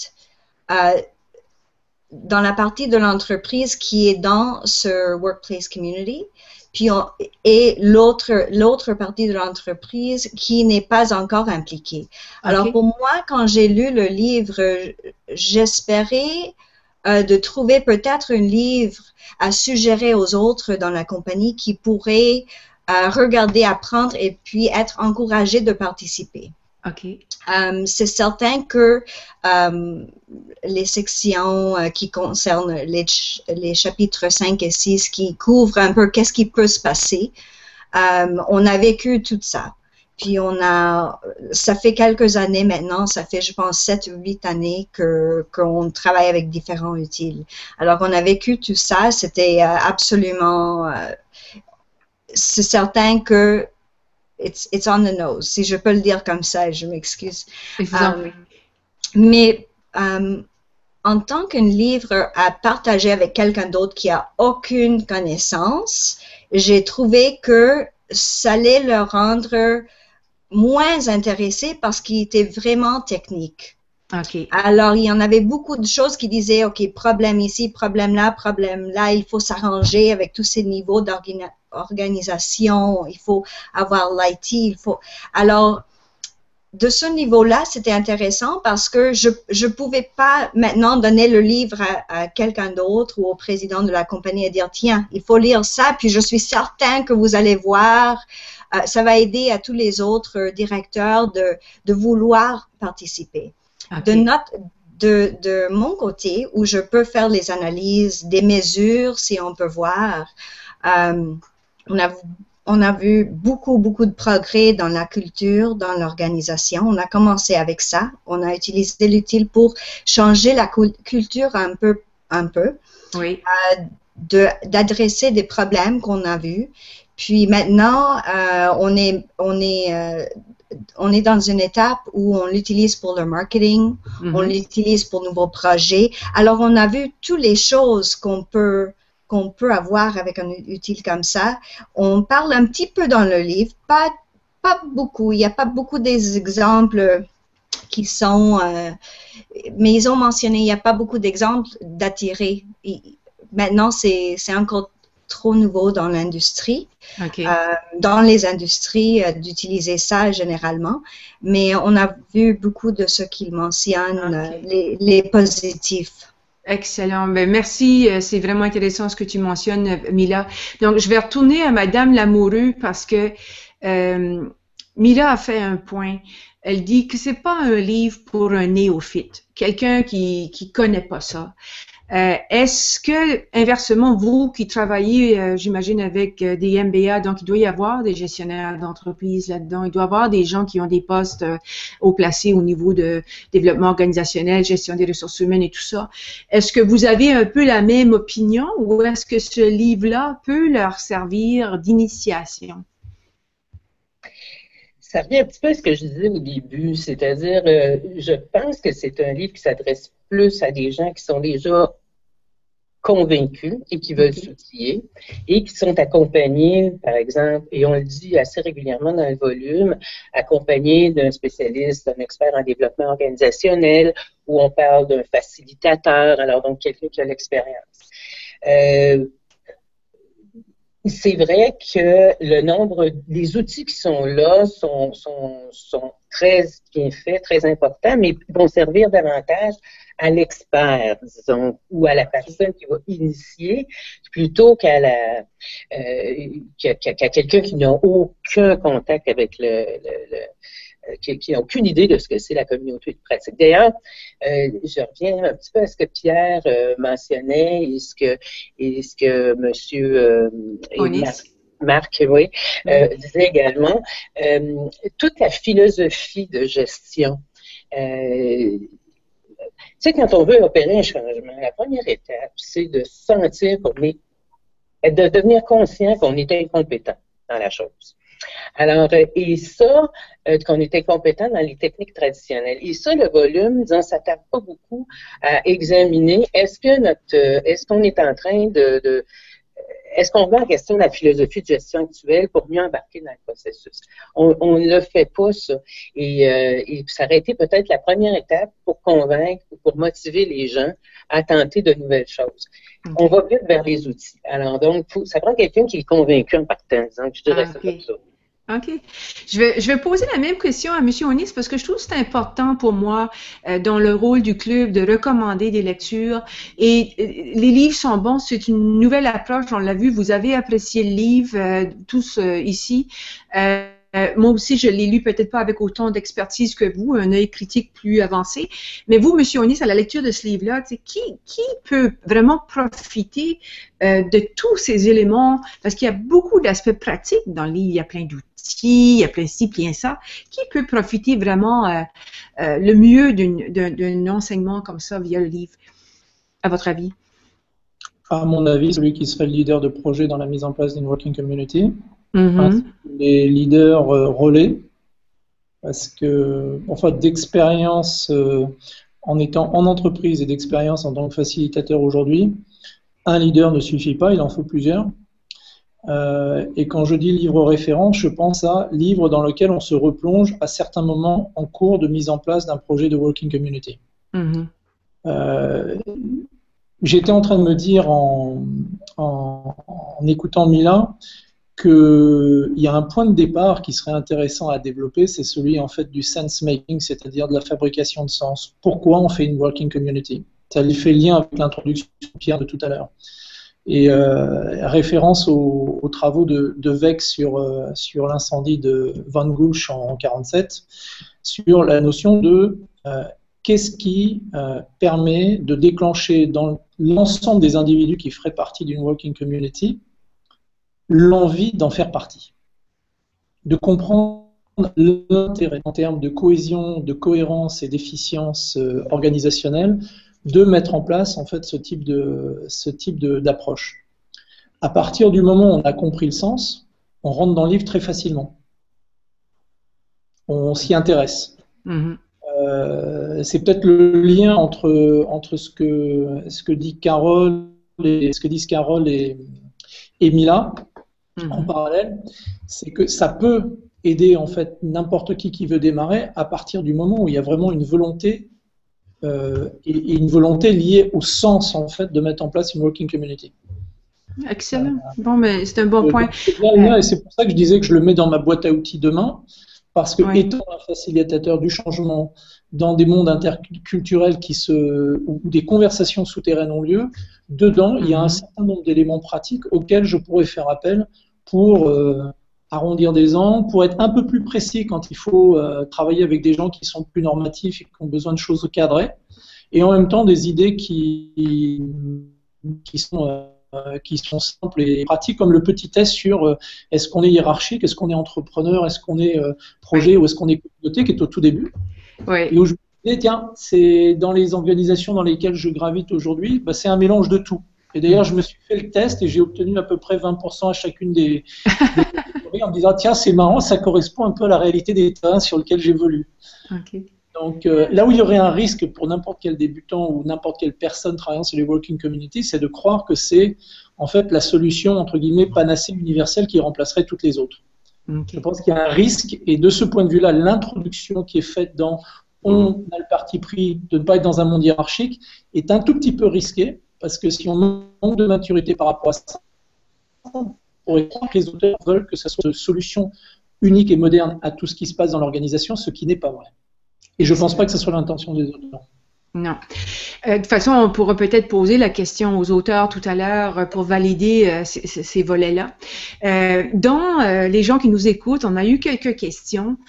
dans la partie de l'entreprise qui est dans ce workplace community, puis et l'autre partie de l'entreprise qui n'est pas encore impliquée. Alors pour moi, quand j'ai lu le livre, j'espérais de trouver peut-être un livre à suggérer aux autres dans la compagnie qui pourraient regarder, apprendre et puis être encouragés de participer. C'est certain que les sections qui concernent les chapitres 5 et 6 qui couvrent un peu qu'est-ce qui peut se passer, on a vécu tout ça. Puis ça fait quelques années maintenant, ça fait je pense 7 ou 8 années qu'on travaille avec différents utiles. Alors on a vécu tout ça, c'était absolument, c'est certain que it's on the nose, si je peux le dire comme ça, je m'excuse. Mais en tant qu'un livre à partager avec quelqu'un d'autre qui a aucune connaissance, j'ai trouvé que ça allait le rendre moins intéressé parce qu'il était vraiment technique. Alors, il y en avait beaucoup de choses qui disaient, OK, problème ici, problème là, il faut s'arranger avec tous ces niveaux d'organisation, il faut avoir l'IT, Alors, de ce niveau-là, c'était intéressant parce que je pouvais pas maintenant donner le livre à quelqu'un d'autre ou au président de la compagnie et dire, tiens, il faut lire ça, puis je suis certain que vous allez voir, ça va aider à tous les autres directeurs de vouloir participer. De mon côté, où je peux faire les analyses des mesures, si on peut voir, on a vu beaucoup de progrès dans la culture, dans l'organisation. On a commencé avec ça. On a utilisé l'utile pour changer la culture un peu. Oui. D'adresser des problèmes qu'on a vus. Puis maintenant, on est dans une étape où on l'utilise pour le marketing, on l'utilise pour nouveaux projets. Alors, on a vu toutes les choses qu'on peut avoir avec un outil comme ça. On parle un petit peu dans le livre, pas beaucoup. Il n'y a pas beaucoup d'exemples qui sont... mais ils ont mentionné, il n'y a pas beaucoup d'exemples d'attirer. Maintenant, c'est encore trop nouveau dans l'industrie, dans les industries d'utiliser ça généralement, mais on a vu beaucoup de ce qu'ils mentionnent, les positifs. Excellent. Ben, merci. C'est vraiment intéressant ce que tu mentionnes, Mila. Donc, je vais retourner à Madame Lamoureux parce que Mila a fait un point. Elle dit que c'est pas un livre pour un néophyte, quelqu'un qui connaît pas ça. Est-ce que, inversement, vous qui travaillez, j'imagine, avec des MBA, donc il doit y avoir des gestionnaires d'entreprise là-dedans, il doit y avoir des gens qui ont des postes haut placés au niveau de développement organisationnel, gestion des ressources humaines et tout ça. Est-ce que vous avez un peu la même opinion ou est-ce que ce livre-là peut leur servir d'initiation? Ça revient un petit peu à ce que je disais au début, c'est-à-dire, je pense que c'est un livre qui s'adresse plus à des gens qui sont déjà convaincus et qui veulent s'outiller et qui sont accompagnés, par exemple, et on le dit assez régulièrement dans le volume, accompagnés d'un spécialiste, d'un expert en développement organisationnel, où on parle d'un facilitateur, alors donc quelqu'un qui a l'expérience. C'est vrai que le nombre des outils qui sont là sont très bien faits, très importants, mais vont servir davantage à l'expert, disons, ou à la personne qui va initier, plutôt qu'à quelqu'un qui n'a aucun contact avec qui n'a aucune idée de ce que c'est la communauté de pratique. D'ailleurs, je reviens un petit peu à ce que Pierre mentionnait et ce que Monsieur Marc disait également. Toute la philosophie de gestion. Tu sais, quand on veut opérer un changement, la première étape, c'est de sentir de devenir conscient qu'on est incompétent dans la chose. Alors, et ça, qu'on était compétent dans les techniques traditionnelles. Et ça, le volume, disons, s'attarde pas beaucoup à examiner est-ce qu'on est en train est-ce qu'on met en question la philosophie de gestion actuelle pour mieux embarquer dans le processus? On ne le fait pas, ça. Et ça aurait été peut-être la première étape pour convaincre ou pour motiver les gens à tenter de nouvelles choses. On va vite vers les outils. Alors, donc, ça prend quelqu'un qui est convaincu en partant, disons, je dirais ça comme ça. OK. Je vais poser la même question à M. Onis parce que je trouve que c'est important pour moi dans le rôle du club de recommander des lectures. Et les livres sont bons, c'est une nouvelle approche, on l'a vu, vous avez apprécié le livre, tous ici. Moi aussi, je l'ai lu peut-être pas avec autant d'expertise que vous, un œil critique plus avancé. Mais vous, M. Onis, à la lecture de ce livre-là, qui peut vraiment profiter de tous ces éléments? Parce qu'il y a beaucoup d'aspects pratiques dans le livre, il y a plein d'outils, il y a plein de ci, plein ça. Qui peut profiter vraiment le mieux d'un enseignement comme ça via le livre, à votre avis? À mon avis, celui qui serait le leader de projet dans la mise en place d'une working community. Les leaders relais, parce que, enfin, d'expérience en étant en entreprise et d'expérience en tant que facilitateur aujourd'hui, un leader ne suffit pas, il en faut plusieurs. Et quand je dis livre référent, je pense à livre dans lequel on se replonge à certains moments en cours de mise en place d'un projet de working community. J'étais en train de me dire en écoutant Mila qu'il y a un point de départ qui serait intéressant à développer, c'est celui en fait du sense-making, c'est-à-dire de la fabrication de sens. Pourquoi on fait une working community? Ça lui fait lien avec l'introduction de Pierre de tout à l'heure. Et référence aux travaux de Weck sur l'incendie de Van Gogh en 1947, sur la notion de qu'est-ce qui permet de déclencher dans l'ensemble des individus qui feraient partie d'une working community l'envie d'en faire partie, de comprendre l'intérêt en termes de cohésion, de cohérence et d'efficience organisationnelle, de mettre en place en fait ce type d'approche. À partir du moment où on a compris le sens, on rentre dans le livre très facilement. On s'y intéresse. C'est peut-être le lien entre ce que dit Carole et ce que disent Carole et Mila en parallèle, c'est que ça peut aider en fait n'importe qui veut démarrer à partir du moment où il y a vraiment une volonté et une volonté liée au sens en fait de mettre en place une working community. Excellent. Bon, mais c'est un bon point. Et c'est pour ça que je disais que je le mets dans ma boîte à outils demain, parce que étant un facilitateur du changement dans des mondes interculturels où des conversations souterraines ont lieu, dedans, il y a un certain nombre d'éléments pratiques auxquels je pourrais faire appel pour arrondir des angles, pour être un peu plus précis quand il faut travailler avec des gens qui sont plus normatifs et qui ont besoin de choses cadrées, et en même temps des idées qui sont simples et pratiques, comme le petit test sur est-ce qu'on est hiérarchique, est-ce qu'on est entrepreneur, est-ce qu'on est projet ou est-ce qu'on est communauté, qui est au tout début. Et où je me disais, tiens, c'est dans les organisations dans lesquelles je gravite aujourd'hui, c'est un mélange de tout. Et d'ailleurs, je me suis fait le test et j'ai obtenu à peu près 20% à chacune des catégories en me disant, tiens, c'est marrant, ça correspond un peu à la réalité des terrains sur lesquels j'évolue. Donc, là où il y aurait un risque pour n'importe quel débutant ou n'importe quelle personne travaillant sur les working communities, c'est de croire que c'est en fait la solution, entre guillemets, panacée universelle qui remplacerait toutes les autres. Je pense qu'il y a un risque, et de ce point de vue-là, l'introduction qui est faite dans on a le parti pris de ne pas être dans un monde hiérarchique est un tout petit peu risqué, parce que si on manque de maturité par rapport à ça, on pourrait croire que les auteurs veulent que ça soit une solution unique et moderne à tout ce qui se passe dans l'organisation, ce qui n'est pas vrai. Et je ne pense pas que ce soit l'intention des auteurs. Non. De toute façon, on pourra peut-être poser la question aux auteurs tout à l'heure pour valider ces volets-là. Dans les gens qui nous écoutent, on a eu quelques questions.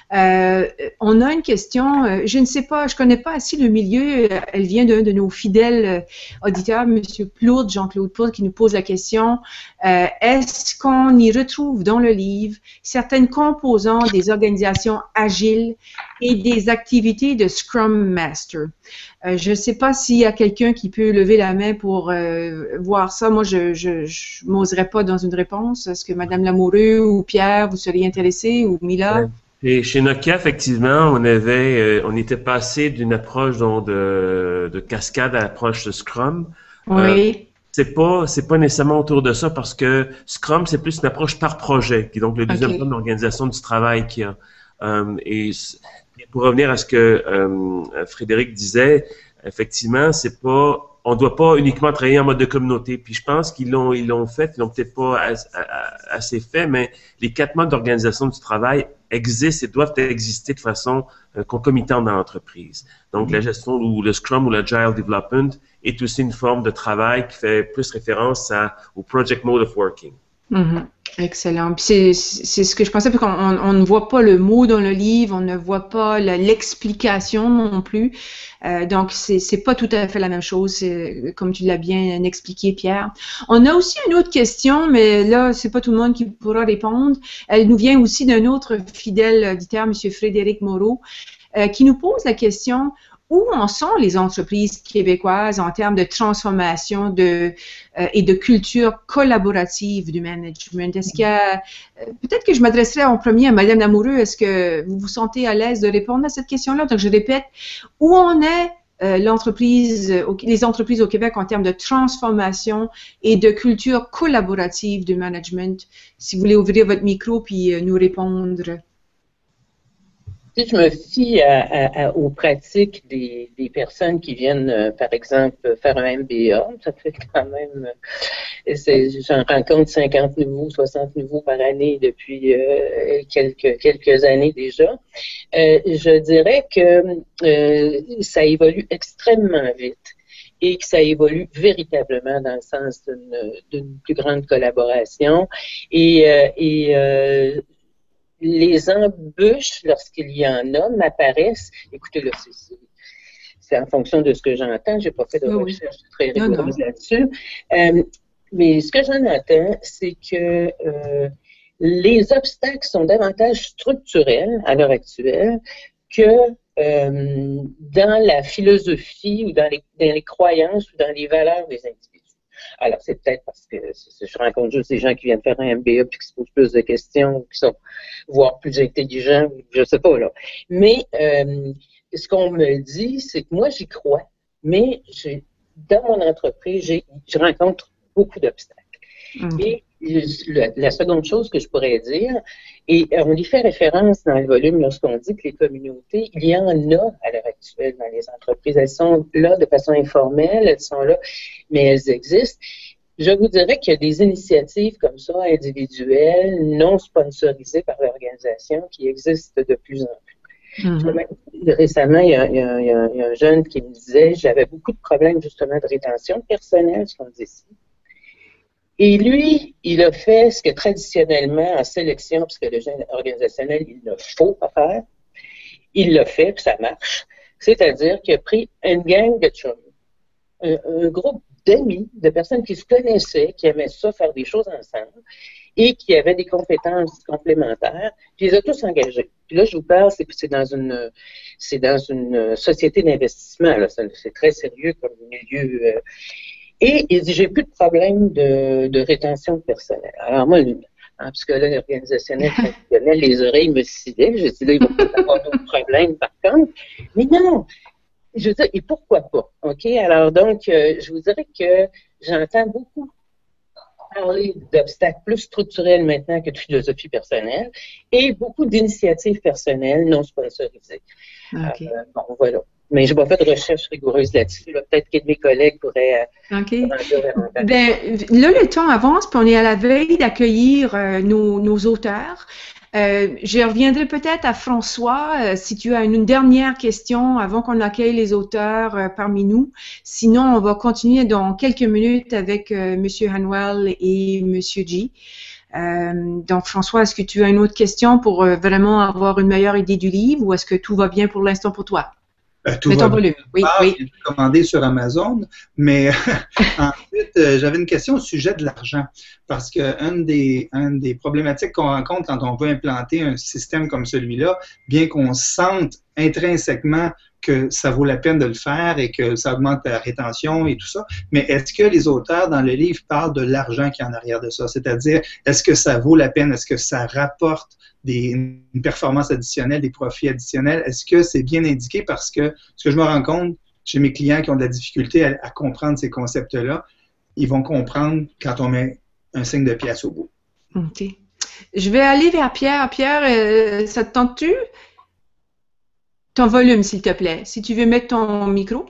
On a une question, je ne sais pas, je connais pas assez le milieu, elle vient d'un de nos fidèles auditeurs, M. Plourde, Jean-Claude Plourde, qui nous pose la question, est-ce qu'on y retrouve dans le livre certaines composantes des organisations agiles et des activités de Scrum Master? Je ne sais pas s'il y a quelqu'un qui peut lever la main pour voir ça. Moi, je n'oserais pas dans une réponse. Est-ce que Mme Lamoureux ou Pierre, vous seriez intéressés, ou Mila? Et chez Nokia, effectivement, on était passé d'une approche de cascade à l'approche de Scrum. Oui. C'est pas nécessairement autour de ça, parce que Scrum, c'est plus une approche par projet, qui est donc le deuxième plan d'organisation du travail qu'il y a. Et pour revenir à ce que Frédéric disait, effectivement, on doit pas uniquement travailler en mode de communauté. Puis je pense qu'ils l'ont fait, ils l'ont peut-être pas assez fait, mais les 4 modes d'organisation du travail existent et doivent exister de façon concomitante dans l'entreprise. Donc la gestion ou le Scrum ou l'Agile Development est aussi une forme de travail qui fait plus référence au Project Mode of Working. Excellent. Puis c'est ce que je pensais, parce qu'on ne voit pas le mot dans le livre, on ne voit pas l'explication non plus. Donc, c'est pas tout à fait la même chose, comme tu l'as bien expliqué, Pierre. On a aussi une autre question, mais là, c'est pas tout le monde qui pourra répondre. Elle nous vient aussi d'un autre fidèle auditeur, M. Frédéric Moreau, qui nous pose la question: où en sont les entreprises québécoises en termes de transformation et de culture collaborative du management? Est-ce peut-être que je m'adresserai en premier à Mme Lamoureux. Est-ce que vous vous sentez à l'aise de répondre à cette question-là? Donc, je répète, où en est les entreprises au Québec en termes de transformation et de culture collaborative du management? Si vous voulez ouvrir votre micro puis nous répondre. Si je me fie aux pratiques des personnes qui viennent, par exemple, faire un MBA, ça fait quand même, j'en rencontre 50 nouveaux, 60 nouveaux par année depuis quelques années déjà. Je dirais que ça évolue extrêmement vite et que ça évolue véritablement dans le sens d'une plus grande collaboration les embûches, lorsqu'il y en a, m'apparaissent. Écoutez, là, c'est en fonction de ce que j'entends. J'ai pas fait de recherche très rigoureuse là-dessus. Mais ce que j'en entends, c'est que les obstacles sont davantage structurels à l'heure actuelle que dans la philosophie ou dans les croyances ou dans les valeurs des individus. Alors, c'est peut-être parce que je rencontre juste des gens qui viennent faire un MBA puis qui se posent plus de questions, qui sont voire plus intelligents, je sais pas, là. Mais ce qu'on me dit, c'est que moi, j'y crois, mais dans mon entreprise, je rencontre beaucoup d'obstacles. Et la seconde chose que je pourrais dire, et on y fait référence dans le volume lorsqu'on dit que les communautés, il y en a à l'heure actuelle dans les entreprises. Elles sont là de façon informelle, elles sont là, mais elles existent. Je vous dirais qu'il y a des initiatives comme ça, individuelles, non sponsorisées par l'organisation, qui existent de plus en plus. Récemment, il y a un jeune qui me disait, j'avais beaucoup de problèmes justement de rétention personnelle, ce qu'on dit ici. Et lui, il a fait ce que traditionnellement en sélection, parce que le jeune organisationnel, il ne faut pas faire, il l'a fait, puis ça marche. C'est-à-dire qu'il a pris une gang de chums, un groupe d'amis, de personnes qui se connaissaient, qui aimaient ça, faire des choses ensemble, et qui avaient des compétences complémentaires, puis ils ont tous engagés. Puis là, je vous parle, c'est dans une société d'investissement, là, c'est très sérieux comme milieu. Et il dit, j'ai plus de problème de rétention de personnel. Alors moi, parce que là, l'organisationnel traditionnel, les oreilles me sciaient. J'ai dit, là, il va peut-être avoir d'autres problèmes par contre. Mais non! Je veux dire, et pourquoi pas? OK? Alors donc, je vous dirais que j'entends beaucoup parler d'obstacles plus structurels maintenant que de philosophie personnelle et beaucoup d'initiatives personnelles non sponsorisées. OK. Bon, voilà. Mais je n'ai pas fait de recherche rigoureuse là-dessus. Là. Peut-être que de mes collègues pourraient en dire davantage. Ben, là, le temps avance, puis on est à la veille d'accueillir nos auteurs. Je reviendrai peut-être à François, si tu as une dernière question avant qu'on accueille les auteurs parmi nous. Sinon, on va continuer dans quelques minutes avec M. Hanwell et M. G. Donc, François, est-ce que tu as une autre question pour vraiment avoir une meilleure idée du livre ou est-ce que tout va bien pour l'instant pour toi? Tout va bien. Oui, oui. J'ai commandé sur Amazon, mais ensuite, j'avais une question au sujet de l'argent. Parce qu'une des problématiques qu'on rencontre quand on veut implanter un système comme celui-là, bien qu'on sente intrinsèquement que ça vaut la peine de le faire et que ça augmente la rétention et tout ça, mais est-ce que les auteurs dans le livre parlent de l'argent qui est en arrière de ça? C'est-à-dire, est-ce que ça vaut la peine? Est-ce que ça rapporte une performance additionnelle, des profits additionnels? Est-ce que c'est bien indiqué? Parce que ce que je me rends compte chez mes clients qui ont de la difficulté à comprendre ces concepts-là, ils vont comprendre quand on met un signe de pièce au bout. OK. Je vais aller vers Pierre. Pierre, ça te tente-tu? Ton volume, s'il te plaît. Si tu veux mettre ton micro.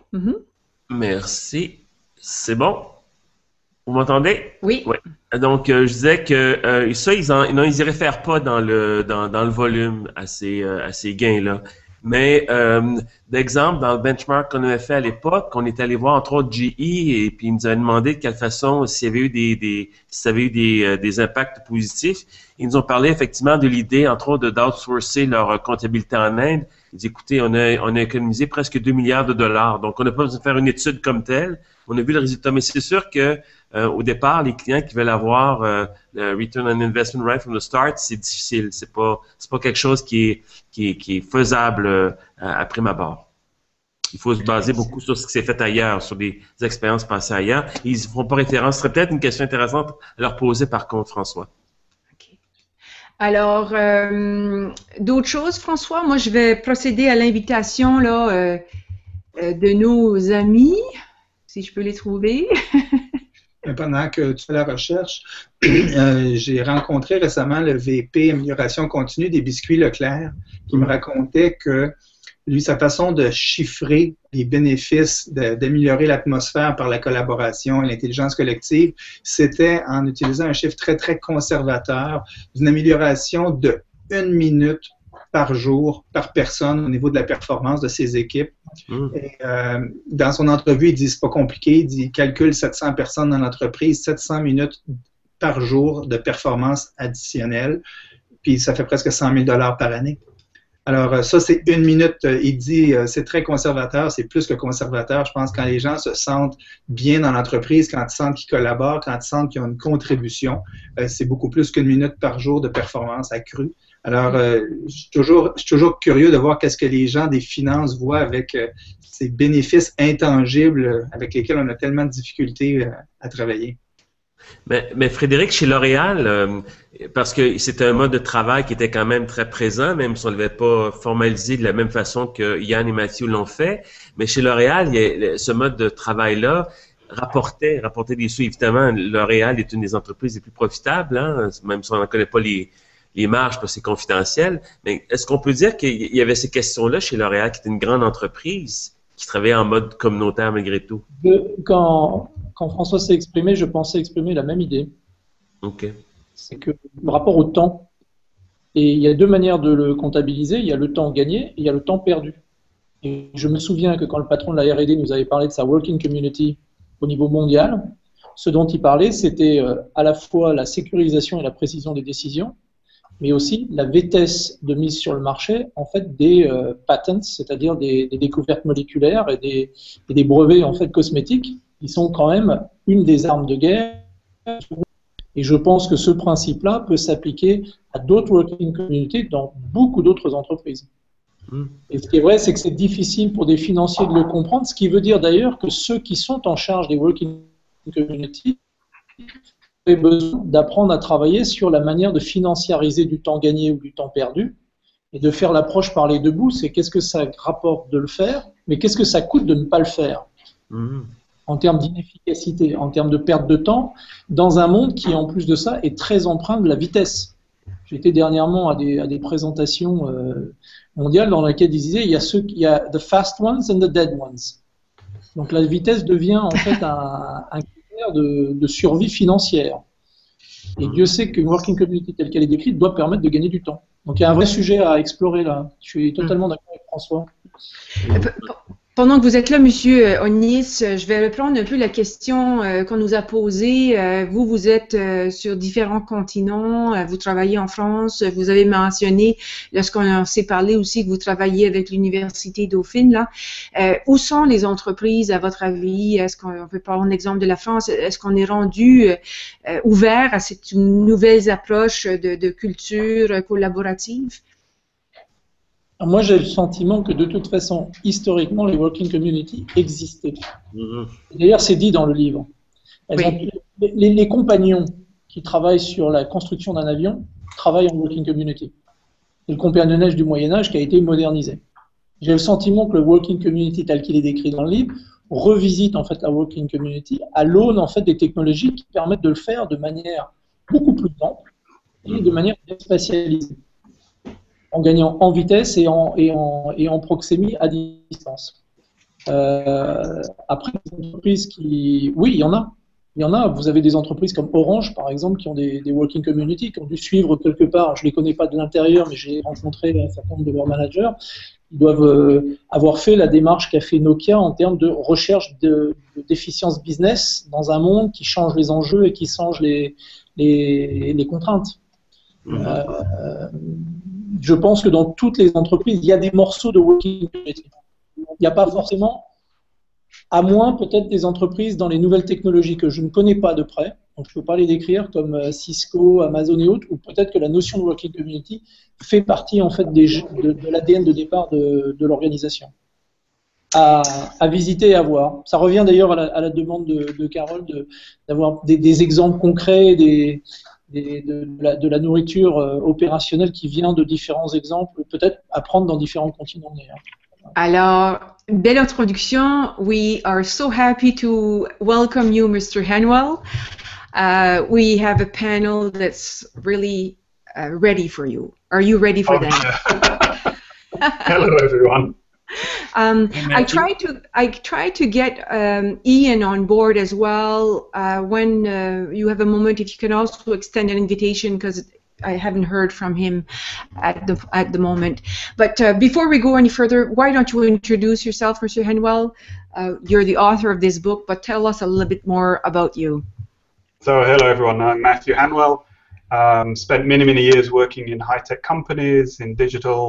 Merci. C'est bon? Vous m'entendez? Oui. Ouais. Donc, je disais que ça, ils y réfèrent pas dans le volume à ces gains-là. Mais, d'exemple, dans le benchmark qu'on avait fait à l'époque, on est allé voir entre autres GE et puis ils nous avaient demandé de quelle façon, s'il y avait eu ça avait eu des impacts positifs. Ils nous ont parlé effectivement de l'idée, entre autres, d'outsourcer leur comptabilité en Inde. Ils disent, écoutez, on a économisé presque 2 milliards de dollars. Donc, on n'a pas besoin de faire une étude comme telle. On a vu le résultat. Mais c'est sûr que au départ, les clients qui veulent avoir le return on investment right from the start, c'est difficile. C'est pas quelque chose qui est faisable à prime abord. Il faut se baser beaucoup sur ce qui s'est fait ailleurs, sur des expériences passées ailleurs. Ils ne font pas référence. Ce serait peut-être une question intéressante à leur poser par contre, François. Alors, d'autres choses, François? Moi, je vais procéder à l'invitation là de nos amis, si je peux les trouver. Pendant que tu fais la recherche, j'ai rencontré récemment le VP Amélioration continue des biscuits Leclerc qui me racontait que lui, sa façon de chiffrer les bénéfices d'améliorer l'atmosphère par la collaboration et l'intelligence collective, c'était en utilisant un chiffre très, très conservateur d'une amélioration de 1 minute par jour, par personne au niveau de la performance de ses équipes. Et, dans son entrevue, il dit, c'est pas compliqué, il dit, il calcule 700 personnes dans l'entreprise, 700 minutes par jour de performance additionnelle, puis ça fait presque 100 000 $ par année. Alors, ça, c'est 1 minute. Il dit, c'est très conservateur, c'est plus que conservateur. Je pense quand les gens se sentent bien dans l'entreprise, quand ils sentent qu'ils collaborent, quand ils sentent qu'ils ont une contribution, c'est beaucoup plus qu'1 minute par jour de performance accrue. Alors, je suis toujours curieux de voir qu'est-ce que les gens des finances voient avec ces bénéfices intangibles avec lesquels on a tellement de difficultés à travailler. Mais Frédéric, chez L'Oréal, parce que c'était un mode de travail qui était quand même très présent, même si on ne l'avait pas formalisé de la même façon que Yann et Mathieu l'ont fait, mais chez L'Oréal, ce mode de travail-là rapportait des sous. Évidemment, L'Oréal est une des entreprises les plus profitables, hein, même si on ne connaît pas les marges parce que c'est confidentiel. Mais est-ce qu'on peut dire qu'il y avait ces questions-là chez L'Oréal, qui est une grande entreprise, qui travaillait en mode communautaire malgré tout? Quand François s'est exprimé, je pensais exprimer la même idée. OK. C'est que le rapport au temps, et il y a deux manières de le comptabiliser, il y a le temps gagné et il y a le temps perdu. Et je me souviens que quand le patron de la R&D nous avait parlé de sa working community au niveau mondial, ce dont il parlait, c'était à la fois la sécurisation et la précision des décisions, mais aussi la vitesse de mise sur le marché en fait des patents, c'est-à-dire des découvertes moléculaires et des brevets en fait cosmétiques, qui sont quand même une des armes de guerre. Et je pense que ce principe-là peut s'appliquer à d'autres working communities dans beaucoup d'autres entreprises. Et ce qui est vrai, c'est que c'est difficile pour des financiers de le comprendre, ce qui veut dire d'ailleurs que ceux qui sont en charge des working communities ont besoin d'apprendre à travailler sur la manière de financiariser du temps gagné ou du temps perdu, et de faire l'approche par les deux bouts. C'est qu'est-ce que ça rapporte de le faire, mais qu'est-ce que ça coûte de ne pas le faire, en termes d'inefficacité, en termes de perte de temps, dans un monde qui, en plus de ça, est très empreint de la vitesse. J'étais dernièrement à des présentations mondiales dans lesquelles ils disaient il y a the fast ones and the dead ones. Donc la vitesse devient en fait un critère de survie financière. Et Dieu sait qu'une working community telle qu'elle est décrite doit permettre de gagner du temps. Donc il y a un vrai sujet à explorer là. Je suis totalement d'accord avec François. Pendant que vous êtes là, Monsieur Ognis, je vais reprendre un peu la question qu'on nous a posée. Vous êtes sur différents continents, vous travaillez en France, vous avez mentionné, lorsqu'on s'est parlé aussi, que vous travaillez avec l'Université Dauphine. Là. Où sont les entreprises, à votre avis? Est-ce qu'on peut prendre l'exemple de la France? Est-ce qu'on est rendu ouvert à cette nouvelle approche de culture collaborative? Moi, j'ai le sentiment que de toute façon, historiquement, les working communities existaient. D'ailleurs, c'est dit dans le livre. Les compagnons qui travaillent sur la construction d'un avion travaillent en working community. C'est le compagnonnage du Moyen-Âge qui a été modernisé. J'ai le sentiment que le working community tel qu'il est décrit dans le livre revisite en fait la working community à l'aune en fait des technologies qui permettent de le faire de manière beaucoup plus ample et de manière spatialisée, en gagnant en vitesse et en proxémie à distance. Après, les entreprises qui... Oui, il y en a. Il y en a. Vous avez des entreprises comme Orange, par exemple, qui ont des working communities, qui ont dû suivre quelque part. Je ne les connais pas de l'intérieur, mais j'ai rencontré un certain nombre de leurs managers. Ils doivent avoir fait la démarche qu'a fait Nokia en termes de recherche d'efficience business dans un monde qui change les enjeux et qui change les contraintes. Je pense que dans toutes les entreprises, il y a des morceaux de working community. Il n'y a pas forcément, à moins peut-être des entreprises dans les nouvelles technologies que je ne connais pas de près, donc je ne peux pas les décrire comme Cisco, Amazon et autres, ou peut-être que la notion de working community fait partie en fait de l'ADN de départ de l'organisation. À visiter et à voir. Ça revient d'ailleurs à la demande de Carole d'avoir des exemples concrets, de la nourriture opérationnelle qui vient de différents exemples, peut-être à prendre dans différents continents d'ailleurs. Alors, belle introduction. We are so happy to welcome you, Mr. Hanwell. We have a panel that's really ready for you. Are you ready for that? Hello, everyone. I try to get Ian on board as well. When you have a moment, if you can also extend an invitation, because I haven't heard from him at the moment. But before we go any further, why don't you introduce yourself, Mr. Hanwell? You're the author of this book, but tell us a little bit more about you. So, hello everyone. I'm Matthew Hanwell. Spent many years working in high-tech companies, in digital,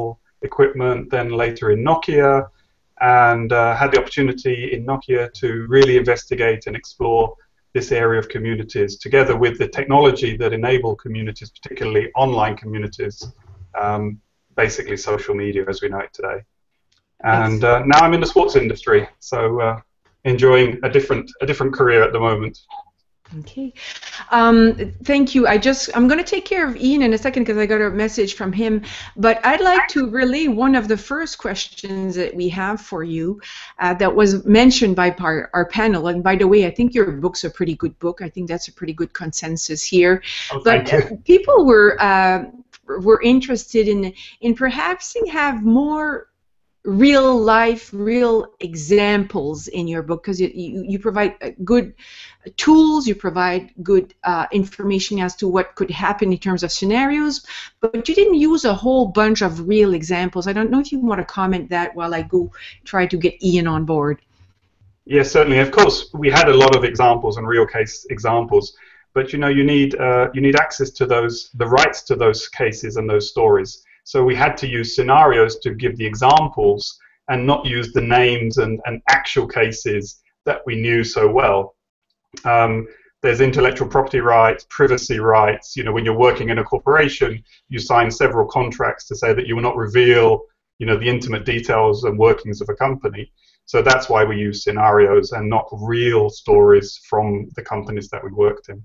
equipment, then later in Nokia, and had the opportunity in Nokia to really investigate and explore this area of communities, together with the technology that enable communities, particularly online communities, basically social media as we know it today. And now I'm in the sports industry, so enjoying a different career at the moment. Okay. Thank you. I'm going to take care of Ian in a second because I got a message from him, but I'd like to relay one of the first questions that we have for you that was mentioned by our panel. And by the way, I think your book's a pretty good book. I think that's a pretty good consensus here. Oh, but people were interested in perhaps have more real life, real examples in your book, because you provide good tools, you provide good information as to what could happen in terms of scenarios, but you didn't use a whole bunch of real examples. I don't know if you want to comment that while I go try to get Ian on board. Yes, certainly. Of course, we had a lot of examples and real case examples, but you know, you need access to the rights to those cases and those stories. So we had to use scenarios to give the examples and not use the names and actual cases that we knew so well. There's intellectual property rights, privacy rights. You know, when you're working in a corporation, you sign several contracts to say that you will not reveal, you know, the intimate details and workings of a company. So that's why we use scenarios and not real stories from the companies that we worked in.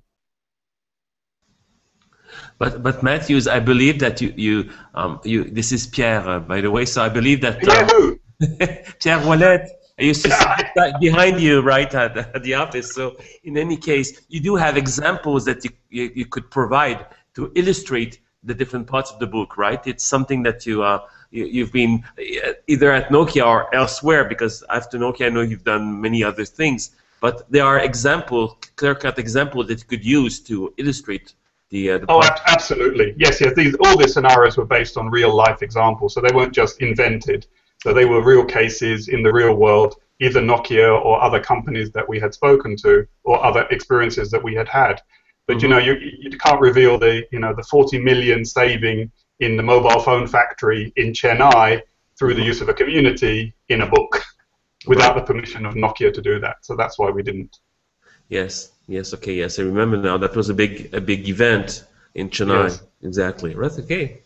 But Matthews, I believe that you this is Pierre, by the way. So I believe that Pierre Ouellet, I used to sit behind you, right, at the office. So in any case, you do have examples that you could provide to illustrate the different parts of the book, right? It's something that you've been either at Nokia or elsewhere, because after Nokia, I know you've done many other things. But there are clear-cut examples that you could use to illustrate the absolutely. Yes. All these scenarios were based on real-life examples, so they weren't just invented. So they were real cases in the real world, either Nokia or other companies that we had spoken to, or other experiences that we had had. But you know, you can't reveal the 40 million saving in the mobile phone factory in Chennai through the use of a community in a book without the permission of Nokia to do that. So that's why we didn't. Yes. Okay. Yes, I remember now. That was a big event in Chennai. Yes. Exactly. Right. Okay.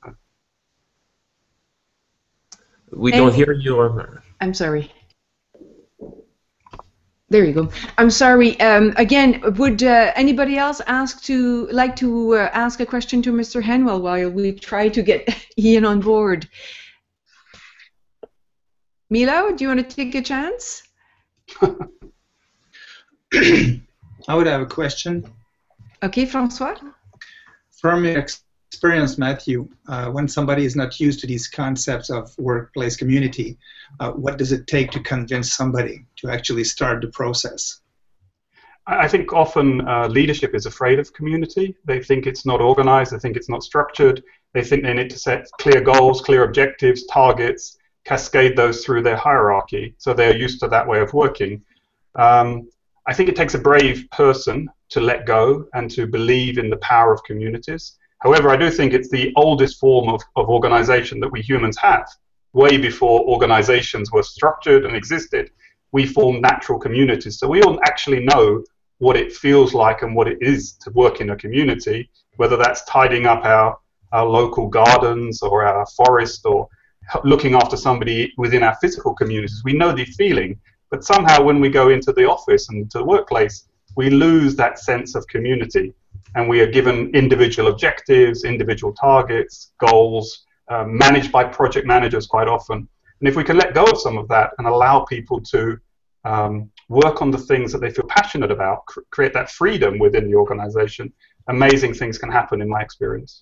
We don't hear you. I'm sorry. There you go. I'm sorry. Again, would anybody else like to ask a question to Mr. Hanwell while we try to get Ian on board? Milo, do you want to take a chance? I would have a question. Okay, François? From your experience, Matthew, when somebody is not used to these concepts of workplace community, what does it take to convince somebody to actually start the process? I think often leadership is afraid of community. They think it's not organized, they think it's not structured, they think they need to set clear goals, clear objectives, targets, cascade those through their hierarchy, so they're used to that way of working. I think it takes a brave person to let go and to believe in the power of communities. However, I do think it's the oldest form of organization that we humans have. Way before organizations were structured and existed, we formed natural communities. So we all actually know what it feels like and what it is to work in a community, whether that's tidying up our local gardens or our forest or looking after somebody within our physical communities. We know the feeling. But somehow when we go into the office and to the workplace, we lose that sense of community, and we are given individual objectives, individual targets, goals, managed by project managers quite often. And if we can let go of some of that and allow people to work on the things that they feel passionate about, create that freedom within the organization, amazing things can happen in my experience.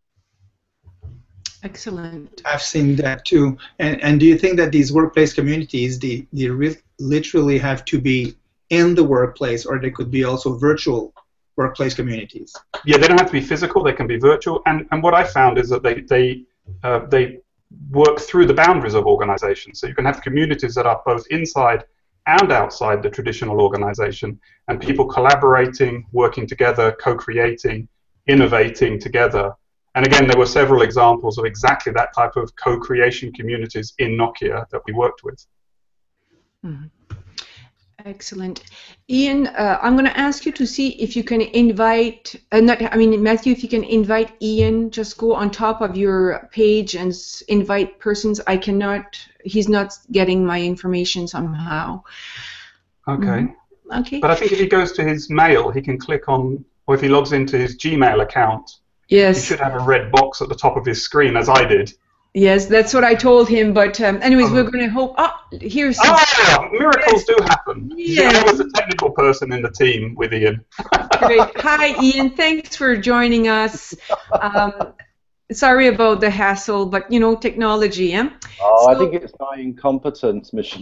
Excellent. I've seen that too. And do you think that these workplace communities, they literally have to be in the workplace, or they could be also virtual workplace communities? Yeah, they don't have to be physical, they can be virtual. And what I found is that they work through the boundaries of organizations. So you can have communities that are both inside and outside the traditional organization, and people collaborating, working together, co-creating, innovating together. And again, there were several examples of exactly that type of co-creation communities in Nokia that we worked with. Mm-hmm. Excellent. Ian, I'm going to ask you to see if you can invite, Matthew, if you can invite Ian, just go on top of your page and invite persons. I cannot, he's not getting my information somehow. Okay. Mm-hmm. Okay. But I think if he goes to his mail, he can click on, or if he logs into his Gmail account, yes, he should have a red box at the top of his screen, as I did. Yes, that's what I told him, but anyways, we're going to hope... Oh, here's... Miracles do happen. Yes. I was a technical person in the team with Ian. Great. Hi, Ian. Thanks for joining us. Sorry about the hassle, but, you know, technology, eh? Oh, so, I think it's my incompetence, Michelle.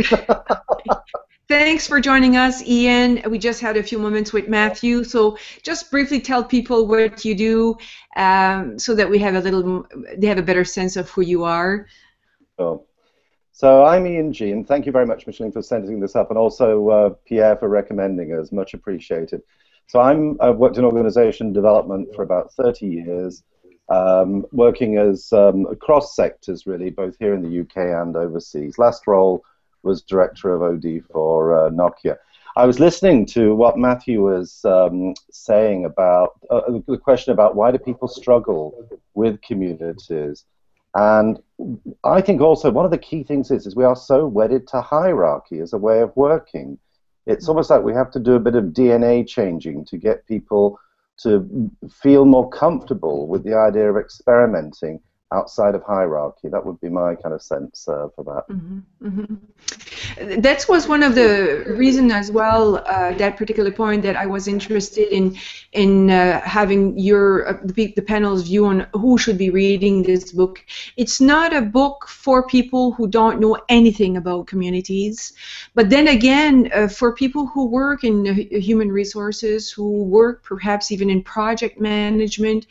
Thanks for joining us, Ian. We just had a few moments with Matthew, so just briefly tell people what you do, so that we have they have a better sense of who you are. Sure. So I'm Ian G, and thank you very much, Micheline, for sending this up, and also Pierre for recommending us. Much appreciated. So I've worked in organization development for about 30 years, working as across sectors, really, both here in the UK and overseas. Last role was director of OD for Nokia. I was listening to what Matthew was saying about the question about why do people struggle with communities. And I think also one of the key things is we are so wedded to hierarchy as a way of working. It's almost like we have to do a bit of DNA changing to get people to feel more comfortable with the idea of experimenting outside of hierarchy. That would be my kind of sense for that. Mm-hmm. Mm-hmm. That was one of the reasons as well, that particular point, that I was interested in having the panel's view on who should be reading this book. It's not a book for people who don't know anything about communities, but then again, for people who work in human resources, who work perhaps even in project management,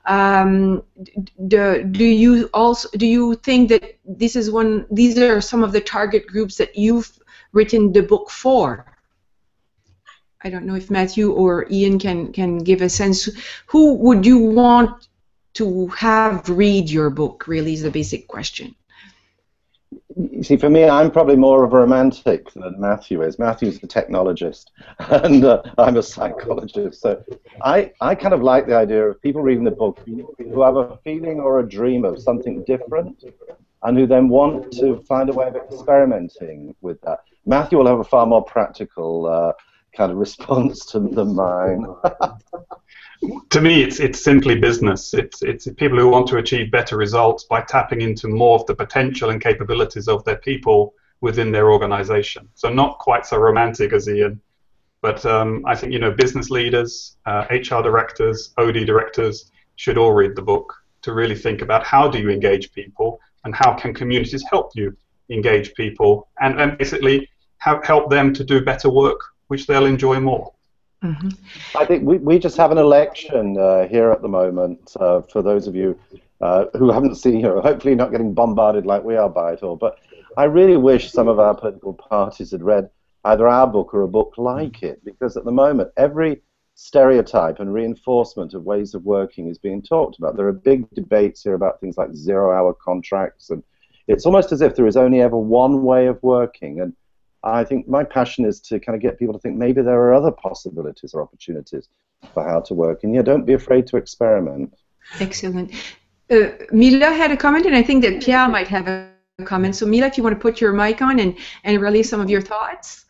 do you think that these are some of the target groups that you've written the book for? I don't know if Matthew or Ian can give a sense. Who would you want to have read your book, really, is the basic question. You see, for me, I'm probably more of a romantic than Matthew is. Matthew's a technologist, and I'm a psychologist. So I kind of like the idea of people reading the book who have a feeling or a dream of something different, and who then want to find a way of experimenting with that. Matthew will have a far more practical kind of response than mine. To me, it's simply business. It's people who want to achieve better results by tapping into more of the potential and capabilities of their people within their organization. So not quite so romantic as Ian, but I think, you know, business leaders, HR directors, OD directors should all read the book to really think about how do you engage people and how can communities help you engage people and basically help them to do better work, which they'll enjoy more. Mm-hmm. I think we just have an election here at the moment, for those of you who haven't seen, you know, hopefully not getting bombarded like we are by it all, but I really wish some of our political parties had read either our book or a book like it, because at the moment every stereotype and reinforcement of ways of working is being talked about. There are big debates here about things like zero-hour contracts, and it's almost as if there is only ever one way of working. And I think my passion is to kind of get people to think maybe there are other possibilities or opportunities for how to work. And yeah, don't be afraid to experiment. Excellent. Mila had a comment, and I think that Pierre might have a comment. So Mila, if you want to put your mic on and release some of your thoughts.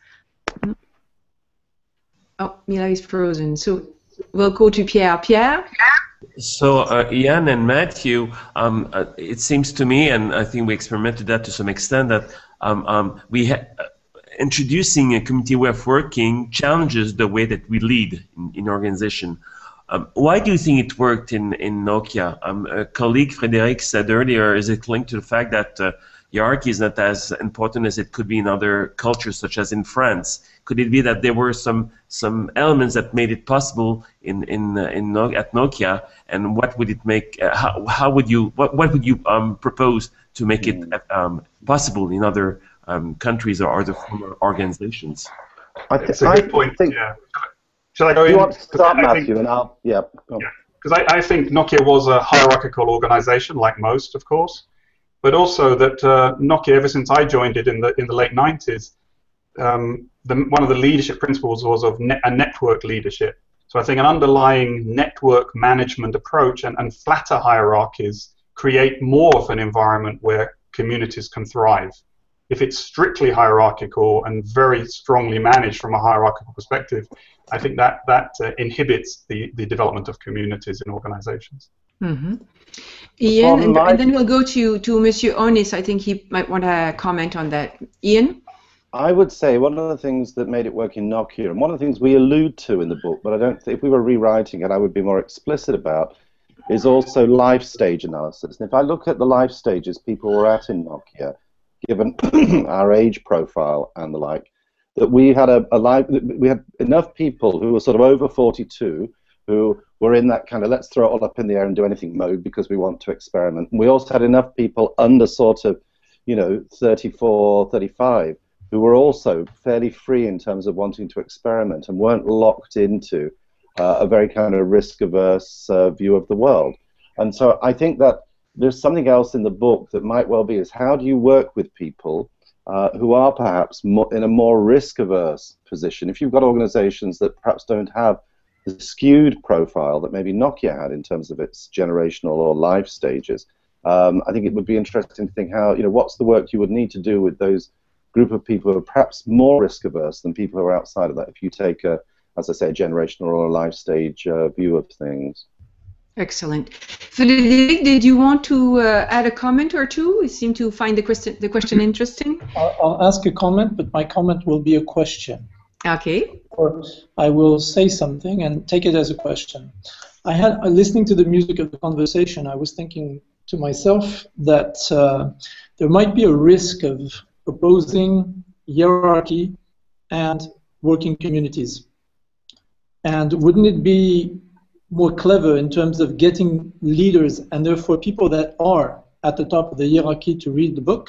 Oh, Mila is frozen. So we'll go to Pierre. Pierre? So Ian and Matthew, it seems to me, and I think we experimented that to some extent, that introducing a community way of working challenges the way that we lead in organization. Why do you think it worked in Nokia? A colleague, Frédéric, said earlier, is it linked to the fact that hierarchy is not as important as it could be in other cultures, such as in France? Could it be that there were some elements that made it possible at Nokia, and what would it make? What would you propose to make it possible in other countries or other organizations? It's a good point. Yeah. Shall I go in? You want to start, Matthew, and I'll... Yeah. because I think Nokia was a hierarchical organization, like most, of course, but also that Nokia, ever since I joined it in the late 90s, one of the leadership principles was of a network leadership. So I think an underlying network management approach and flatter hierarchies create more of an environment where communities can thrive. If it's strictly hierarchical and very strongly managed from a hierarchical perspective, I think that inhibits the development of communities in organizations. Mm-hmm. Ian, and then we'll go to Monsieur Onis. I think he might want to comment on that. Ian? I would say one of the things that made it work in Nokia, and one of the things we allude to in the book, but I don't think if we were rewriting it, I would be more explicit about, is also life stage analysis. And if I look at the life stages people were at in Nokia, given our age profile and the like, that we had we had enough people who were sort of over 42 who were in that kind of let's throw it all up in the air and do anything mode because we want to experiment. And we also had enough people under sort of, 34, 35 who were also fairly free in terms of wanting to experiment and weren't locked into a very kind of risk-averse view of the world. And so I think that there's something else in the book that might well be is how do you work with people who are perhaps in a more risk-averse position? If you've got organizations that perhaps don't have the skewed profile that maybe Nokia had in terms of its generational or life stages, I think it would be interesting to think how, what's the work you would need to do with those group of people who are perhaps more risk-averse than people who are outside of that, if you take as I say, a generational or a life stage view of things. Excellent. Frédéric, did you want to add a comment or two? You seem to find the question interesting. I'll ask a comment, but my comment will be a question. Okay. Or I will say something and take it as a question. Listening to the music of the conversation, I was thinking to myself that there might be a risk of opposing hierarchy and working communities. And wouldn't it be more clever in terms of getting leaders and therefore people that are at the top of the hierarchy to read the book,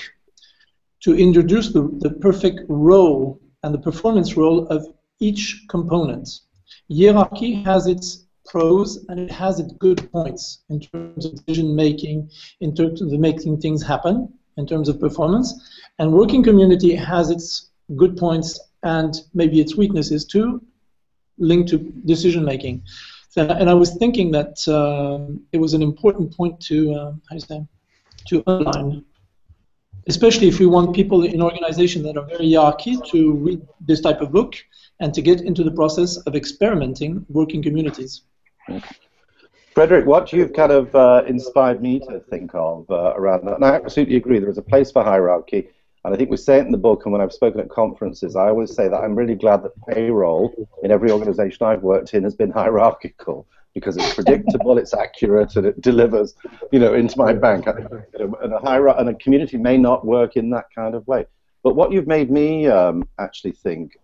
to introduce the perfect role and the performance role of each component? Hierarchy has its pros and it has its good points in terms of decision making, in terms of making things happen, in terms of performance, and working community has its good points and maybe its weaknesses too, linked to decision making. And I was thinking that it was an important point to underline, especially if we want people in organizations that are very hierarchy to read this type of book and to get into the process of experimenting working communities. Frédéric, what you've kind of inspired me to think of around that, and I absolutely agree, there is a place for hierarchy, and I think we say it in the book, and when I've spoken at conferences, I always say that I'm really glad that payroll in every organization I've worked in has been hierarchical, because it's predictable, it's accurate, and it delivers, into my bank. And a community may not work in that kind of way. But what you've made me actually think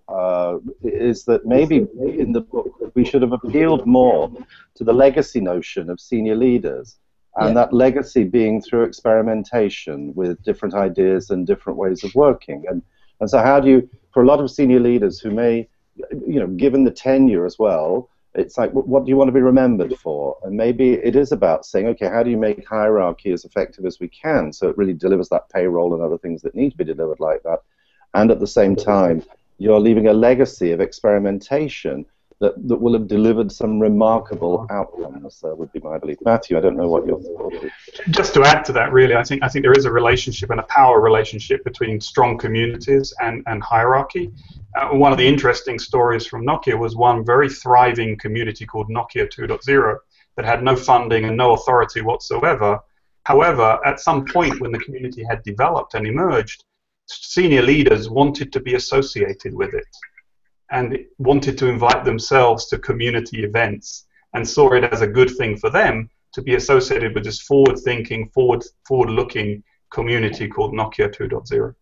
is that maybe in the book we should have appealed more to the legacy notion of senior leaders, and that legacy being through experimentation with different ideas and different ways of working. And so how do you, for a lot of senior leaders who may, given the tenure as well, it's like, what do you want to be remembered for? And maybe it is about saying, okay, how do you make hierarchy as effective as we can so it really delivers that payroll and other things that need to be delivered like that. And at the same time, you're leaving a legacy of experimentation that will have delivered some remarkable outcomes, would be my belief. Matthew, I don't know what your thought is. Just to add to that, really, I think there is a relationship and a power relationship between strong communities and hierarchy. One of the interesting stories from Nokia was one very thriving community called Nokia 2.0 that had no funding and no authority whatsoever. However, at some point when the community had developed and emerged, senior leaders wanted to be associated with it and wanted to invite themselves to community events and saw it as a good thing for them to be associated with this forward-thinking, forward-looking community called Nokia 2.0.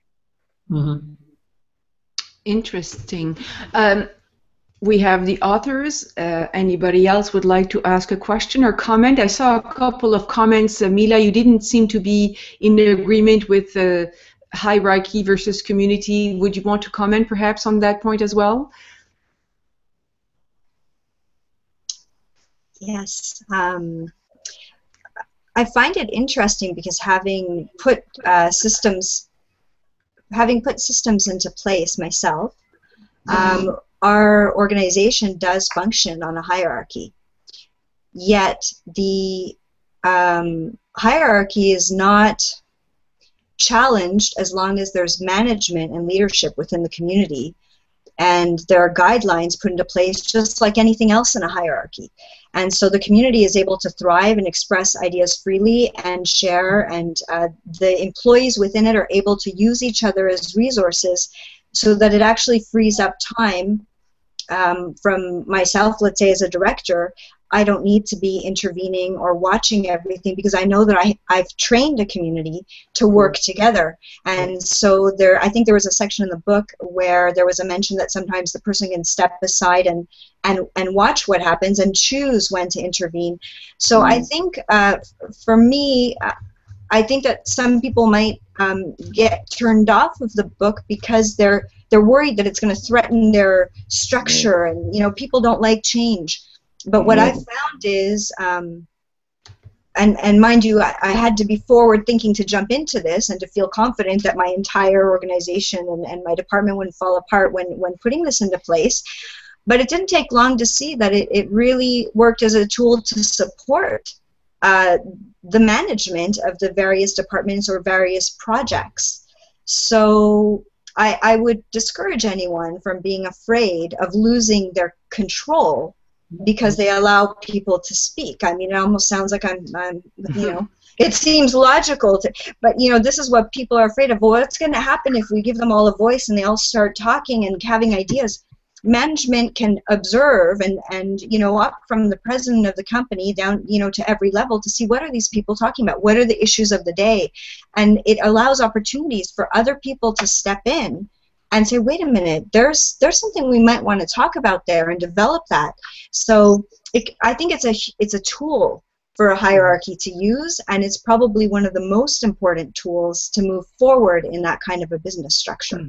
Mm-hmm. Interesting. We have the authors. Anybody else would like to ask a question or comment? I saw a couple of comments. Mila, you didn't seem to be in agreement with hierarchy versus community. Would you want to comment perhaps on that point as well? Yes. I find it interesting because having put systems into place myself, our organization does function on a hierarchy. Yet the hierarchy is not challenged as long as there's management and leadership within the community, and there are guidelines put into place just like anything else in a hierarchy. And so the community is able to thrive and express ideas freely and share, and the employees within it are able to use each other as resources so that it actually frees up time from myself, let's say as a director. I don't need to be intervening or watching everything because I know that I've trained a community to work together. And so I think there was a section in the book where there was a mention that sometimes the person can step aside and watch what happens and choose when to intervene. So I think for me, I think that some people might get turned off of the book because they're worried that it's going to threaten their structure, and people don't like change. But what I found is, and mind you, I had to be forward thinking to jump into this and to feel confident that my entire organization and my department wouldn't fall apart when putting this into place. But it didn't take long to see that it really worked as a tool to support the management of the various departments or various projects. So I would discourage anyone from being afraid of losing their control because they allow people to speak. I mean, it almost sounds like I'm it seems logical, but this is what people are afraid of. Well, what's going to happen if we give them all a voice and they all start talking and having ideas? Management can observe and up from the president of the company down to every level to see what are these people talking about, what are the issues of the day, and it allows opportunities for other people to step in and say, wait a minute, there's something we might want to talk about there and develop that. So I think it's a tool for a hierarchy to use, and it's probably one of the most important tools to move forward in that kind of a business structure.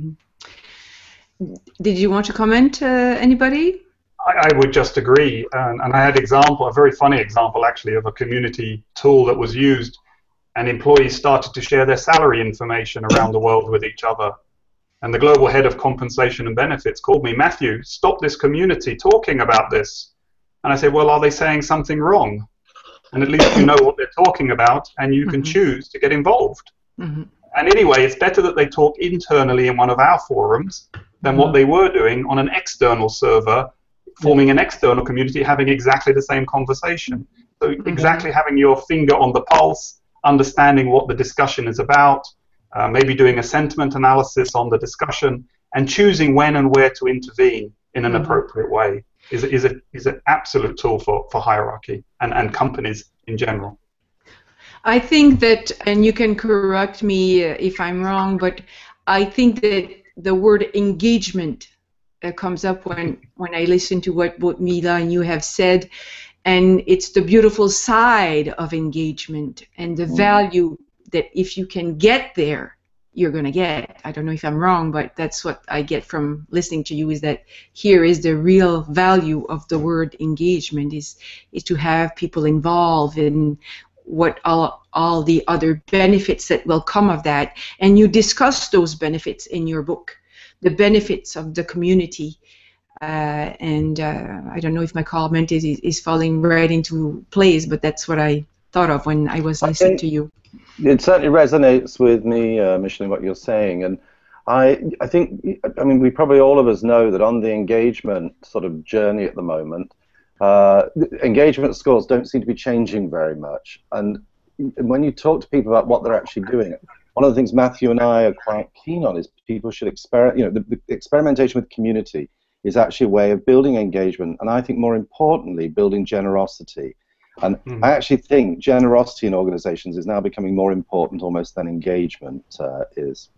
Did you want to comment, anybody? I would just agree, and I had a very funny example actually of a community tool that was used, and employees started to share their salary information around the world with each other. And the global head of compensation and benefits called me, Matthew, stop this community talking about this. And I said, well, are they saying something wrong? And at least you know what they're talking about, and you can choose to get involved. And anyway, it's better that they talk internally in one of our forums than what they were doing on an external server, forming an external community, having exactly the same conversation. So exactly having your finger on the pulse, understanding what the discussion is about, maybe doing a sentiment analysis on the discussion, and choosing when and where to intervene in an appropriate way is an absolute tool for hierarchy and companies in general. I think that, and you can correct me if I'm wrong, but I think that the word engagement comes up when I listen to what both Mila and you have said, and it's the beautiful side of engagement and the value that if you can get there, you're going to get. I don't know if I'm wrong, but that's what I get from listening to you, is that here is the real value of the word engagement, is to have people involved in what all the other benefits that will come of that. And you discuss those benefits in your book, the benefits of the community. I don't know if my comment is falling right into place, but that's what I thought of when I was listening to you. It certainly resonates with me, Micheline, what you're saying, and I mean, we probably all of us know that on the engagement sort of journey at the moment, engagement scores don't seem to be changing very much, and when you talk to people about what they're actually doing, one of the things Matthew and I are quite keen on is people should experiment. The experimentation with community is actually a way of building engagement, and I think more importantly, building generosity. And I actually think generosity in organizations is now becoming more important almost than engagement is.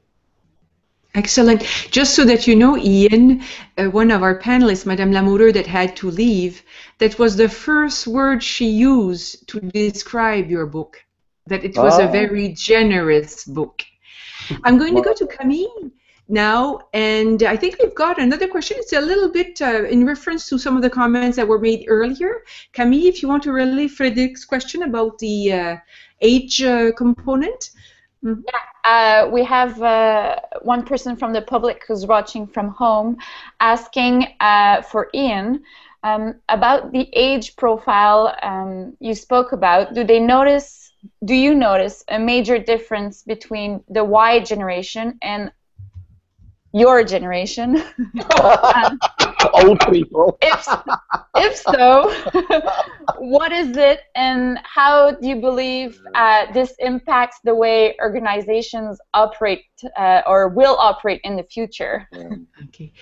Excellent. Just so that you know, Ian, one of our panelists, Madame Lamoureux, that had to leave, that was the first word she used to describe your book, that it was a very generous book. I'm going to go to Camille. now, and I think we've got another question. It's a little bit in reference to some of the comments that were made earlier. Camille, if you want to relay Frédéric's question about the age component. Mm-hmm. Yeah, we have one person from the public who's watching from home asking for Ian about the age profile you spoke about. Do you notice a major difference between the Y generation and your generation? Old people. If so, what is it, and how do you believe this impacts the way organizations operate or will operate in the future? Okay.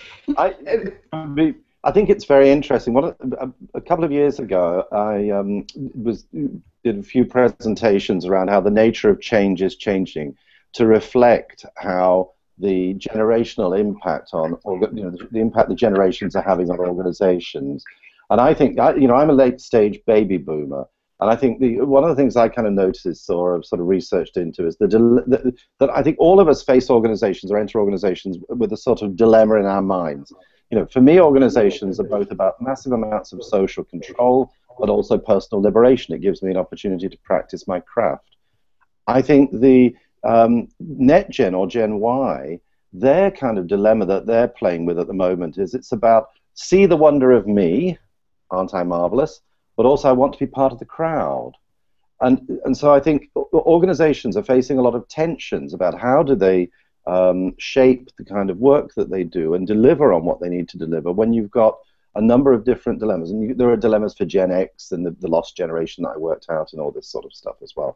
I think it's very interesting. A couple of years ago, I did a few presentations around how the nature of change is changing to reflect how the generational impact on, the impact the generations are having on organizations. And I think, I'm a late stage baby boomer, and I think one of the things I kind of noticed or sort of researched into is that I think all of us face organizations or enter organizations with a sort of dilemma in our minds. For me, organizations are both about massive amounts of social control, but also personal liberation. It gives me an opportunity to practice my craft. I think the NetGen or Gen Y, their kind of dilemma that they're playing with at the moment is it's about see the wonder of me, aren't I marvelous? But also I want to be part of the crowd. And so I think organizations are facing a lot of tensions about how do they shape the kind of work that they do and deliver on what they need to deliver when you've got a number of different dilemmas. And there are dilemmas for Gen X and the lost generation that I worked out and all this sort of stuff as well.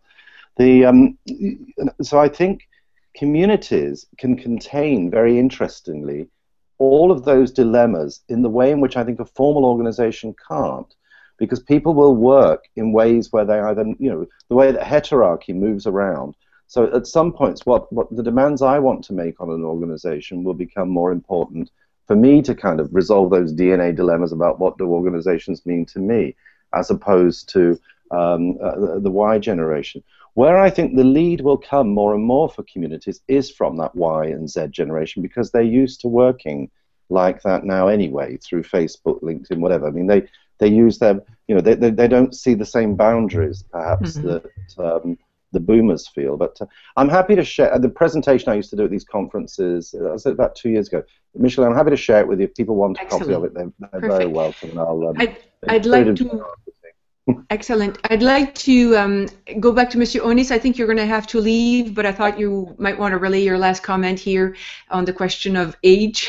So I think communities can contain, very interestingly, all of those dilemmas in the way in which I think a formal organization can't, because people will work in ways where they either, the way that heterarchy moves around. So at some points, what the demands I want to make on an organization will become more important for me to kind of resolve those DNA dilemmas about what do organizations mean to me, as opposed to the Y generation. Where I think the lead will come more and more for communities is from that Y and Z generation, because they're used to working like that now anyway, through Facebook, LinkedIn, whatever. I mean, they use their, they don't see the same boundaries, perhaps, that the boomers feel. But I'm happy to share the presentation I used to do at these conferences. That was about 2 years ago. Michelle, I'm happy to share it with you. If people want a copy of it, they're very welcome. And I'd like to. Excellent. I'd like to go back to Mr. Onis. I think you're going to have to leave, but I thought you might want to relay your last comment here on the question of age.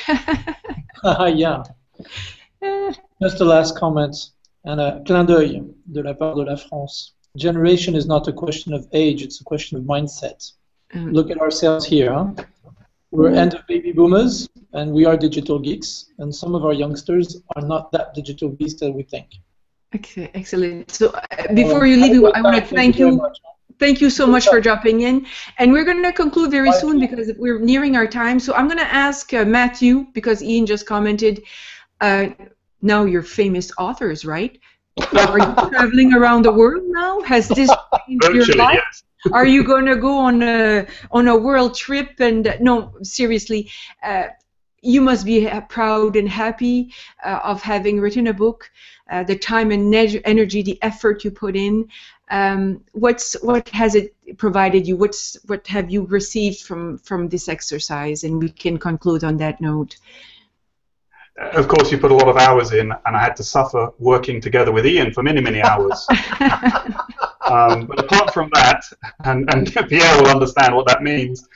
Yeah. Just the last comment. And a clin d'œil de la part de la France. Generation is not a question of age, it's a question of mindset. Look at ourselves here. Huh? We're end of baby boomers, and we are digital geeks, and some of our youngsters are not that digital geeks that we think. Okay, excellent. So before you leave, I want to thank you. Thank you so much for dropping in. And we're going to conclude very soon because we're nearing our time. So I'm going to ask Matthew, because Ian just commented, now you're famous authors, right? Are you traveling around the world now? Has this changed your life? Yes. Are you going to go on a world trip? And no, seriously, you must be proud and happy of having written a book. The time and energy, the effort you put in. What has it provided you? What have you received from this exercise? And we can conclude on that note. Of course, you put a lot of hours in, and I had to suffer working together with Ian for many, many hours. But apart from that, and Pierre will understand what that means.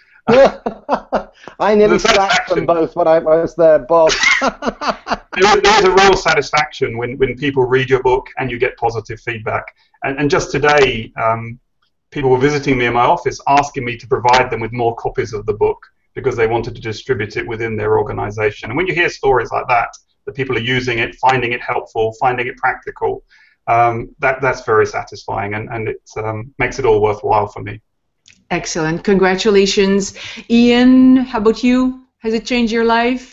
I nearly slapped them both when I was their boss. There's a real satisfaction when people read your book and you get positive feedback. And just today, people were visiting me in my office asking me to provide them with more copies of the book because they wanted to distribute it within their organization. And when you hear stories like that people are using it, finding it helpful, finding it practical, that's very satisfying, and it makes it all worthwhile for me. Excellent. Congratulations. Ian, how about you? Has it changed your life?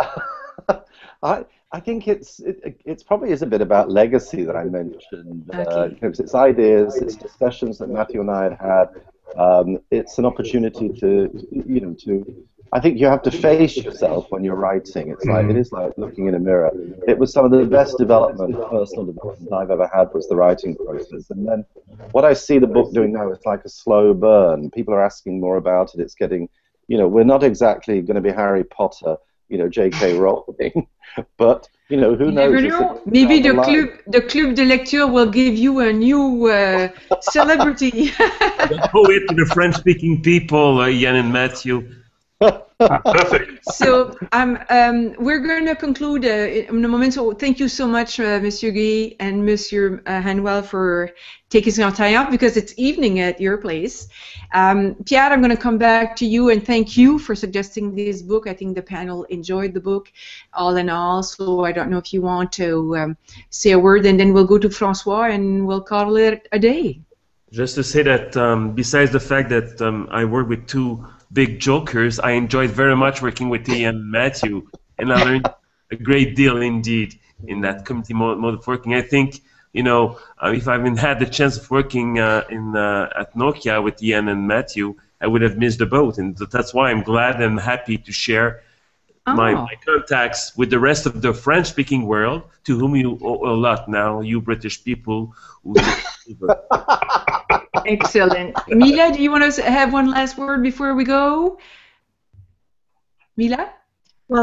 I think it's probably is a bit about legacy that I mentioned. Okay. It's ideas, it's discussions that Matthew and I had. It's an opportunity to I think you have to face yourself when you're writing. It's like, it is like looking in a mirror. It was some of the best development, personal development I've ever had was the writing process. And then what I see the book doing now is like a slow burn. People are asking more about it. It's getting, you know, we're not exactly going to be Harry Potter, you know, J.K. Rowling, but, you know, who knows? Never know. Maybe the Club de Lecture will give you a new celebrity. The poet to the French-speaking people, Ian and Matthew. Perfect. So we're going to conclude in a moment. So thank you so much, Monsieur Gay and Monsieur Hanwell, for taking some time out because it's evening at your place. Pierre, I'm going to come back to you and thank you for suggesting this book. I think the panel enjoyed the book all in all. So I don't know if you want to say a word, and then we'll go to Francois and we'll call it a day. Just to say that besides the fact that I work with two big jokers, I enjoyed very much working with Ian and Matthew, and I learned a great deal indeed in that community mode of working. I think, you know, if I hadn't had the chance of working at Nokia with Ian and Matthew, I would have missed the boat, and that's why I'm glad and happy to share my contacts with the rest of the French-speaking world, to whom you owe a lot now, you British people. Excellent. Mila, do you want to have one last word before we go? Mila? Well,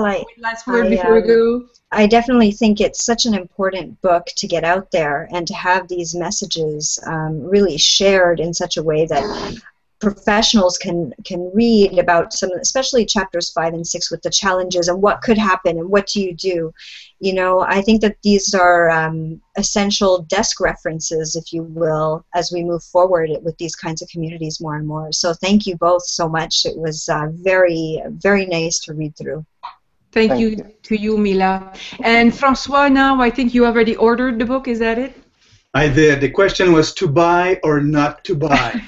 I definitely think it's such an important book to get out there and to have these messages really shared in such a way that professionals can read about some, especially chapters 5 and 6 with the challenges and what could happen and what do you do. You know, I think that these are essential desk references, if you will, as we move forward with these kinds of communities more and more. So thank you both so much. It was very, very nice to read through. Thank you to you, Mila. And Francois, now I think you already ordered the book, is that it? I did. The question was to buy or not to buy.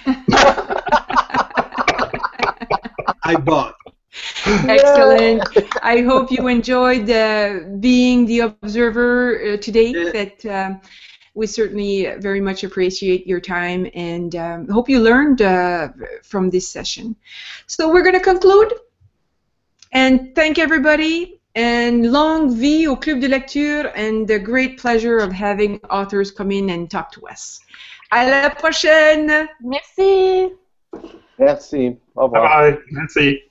I bought. Excellent. I hope you enjoyed being the observer today. That we certainly very much appreciate your time and hope you learned from this session. So we're going to conclude and thank everybody and longue vie au Club de Lecture and the great pleasure of having authors come in and talk to us. À la prochaine. Merci. Merci. Au revoir. Bye. Merci.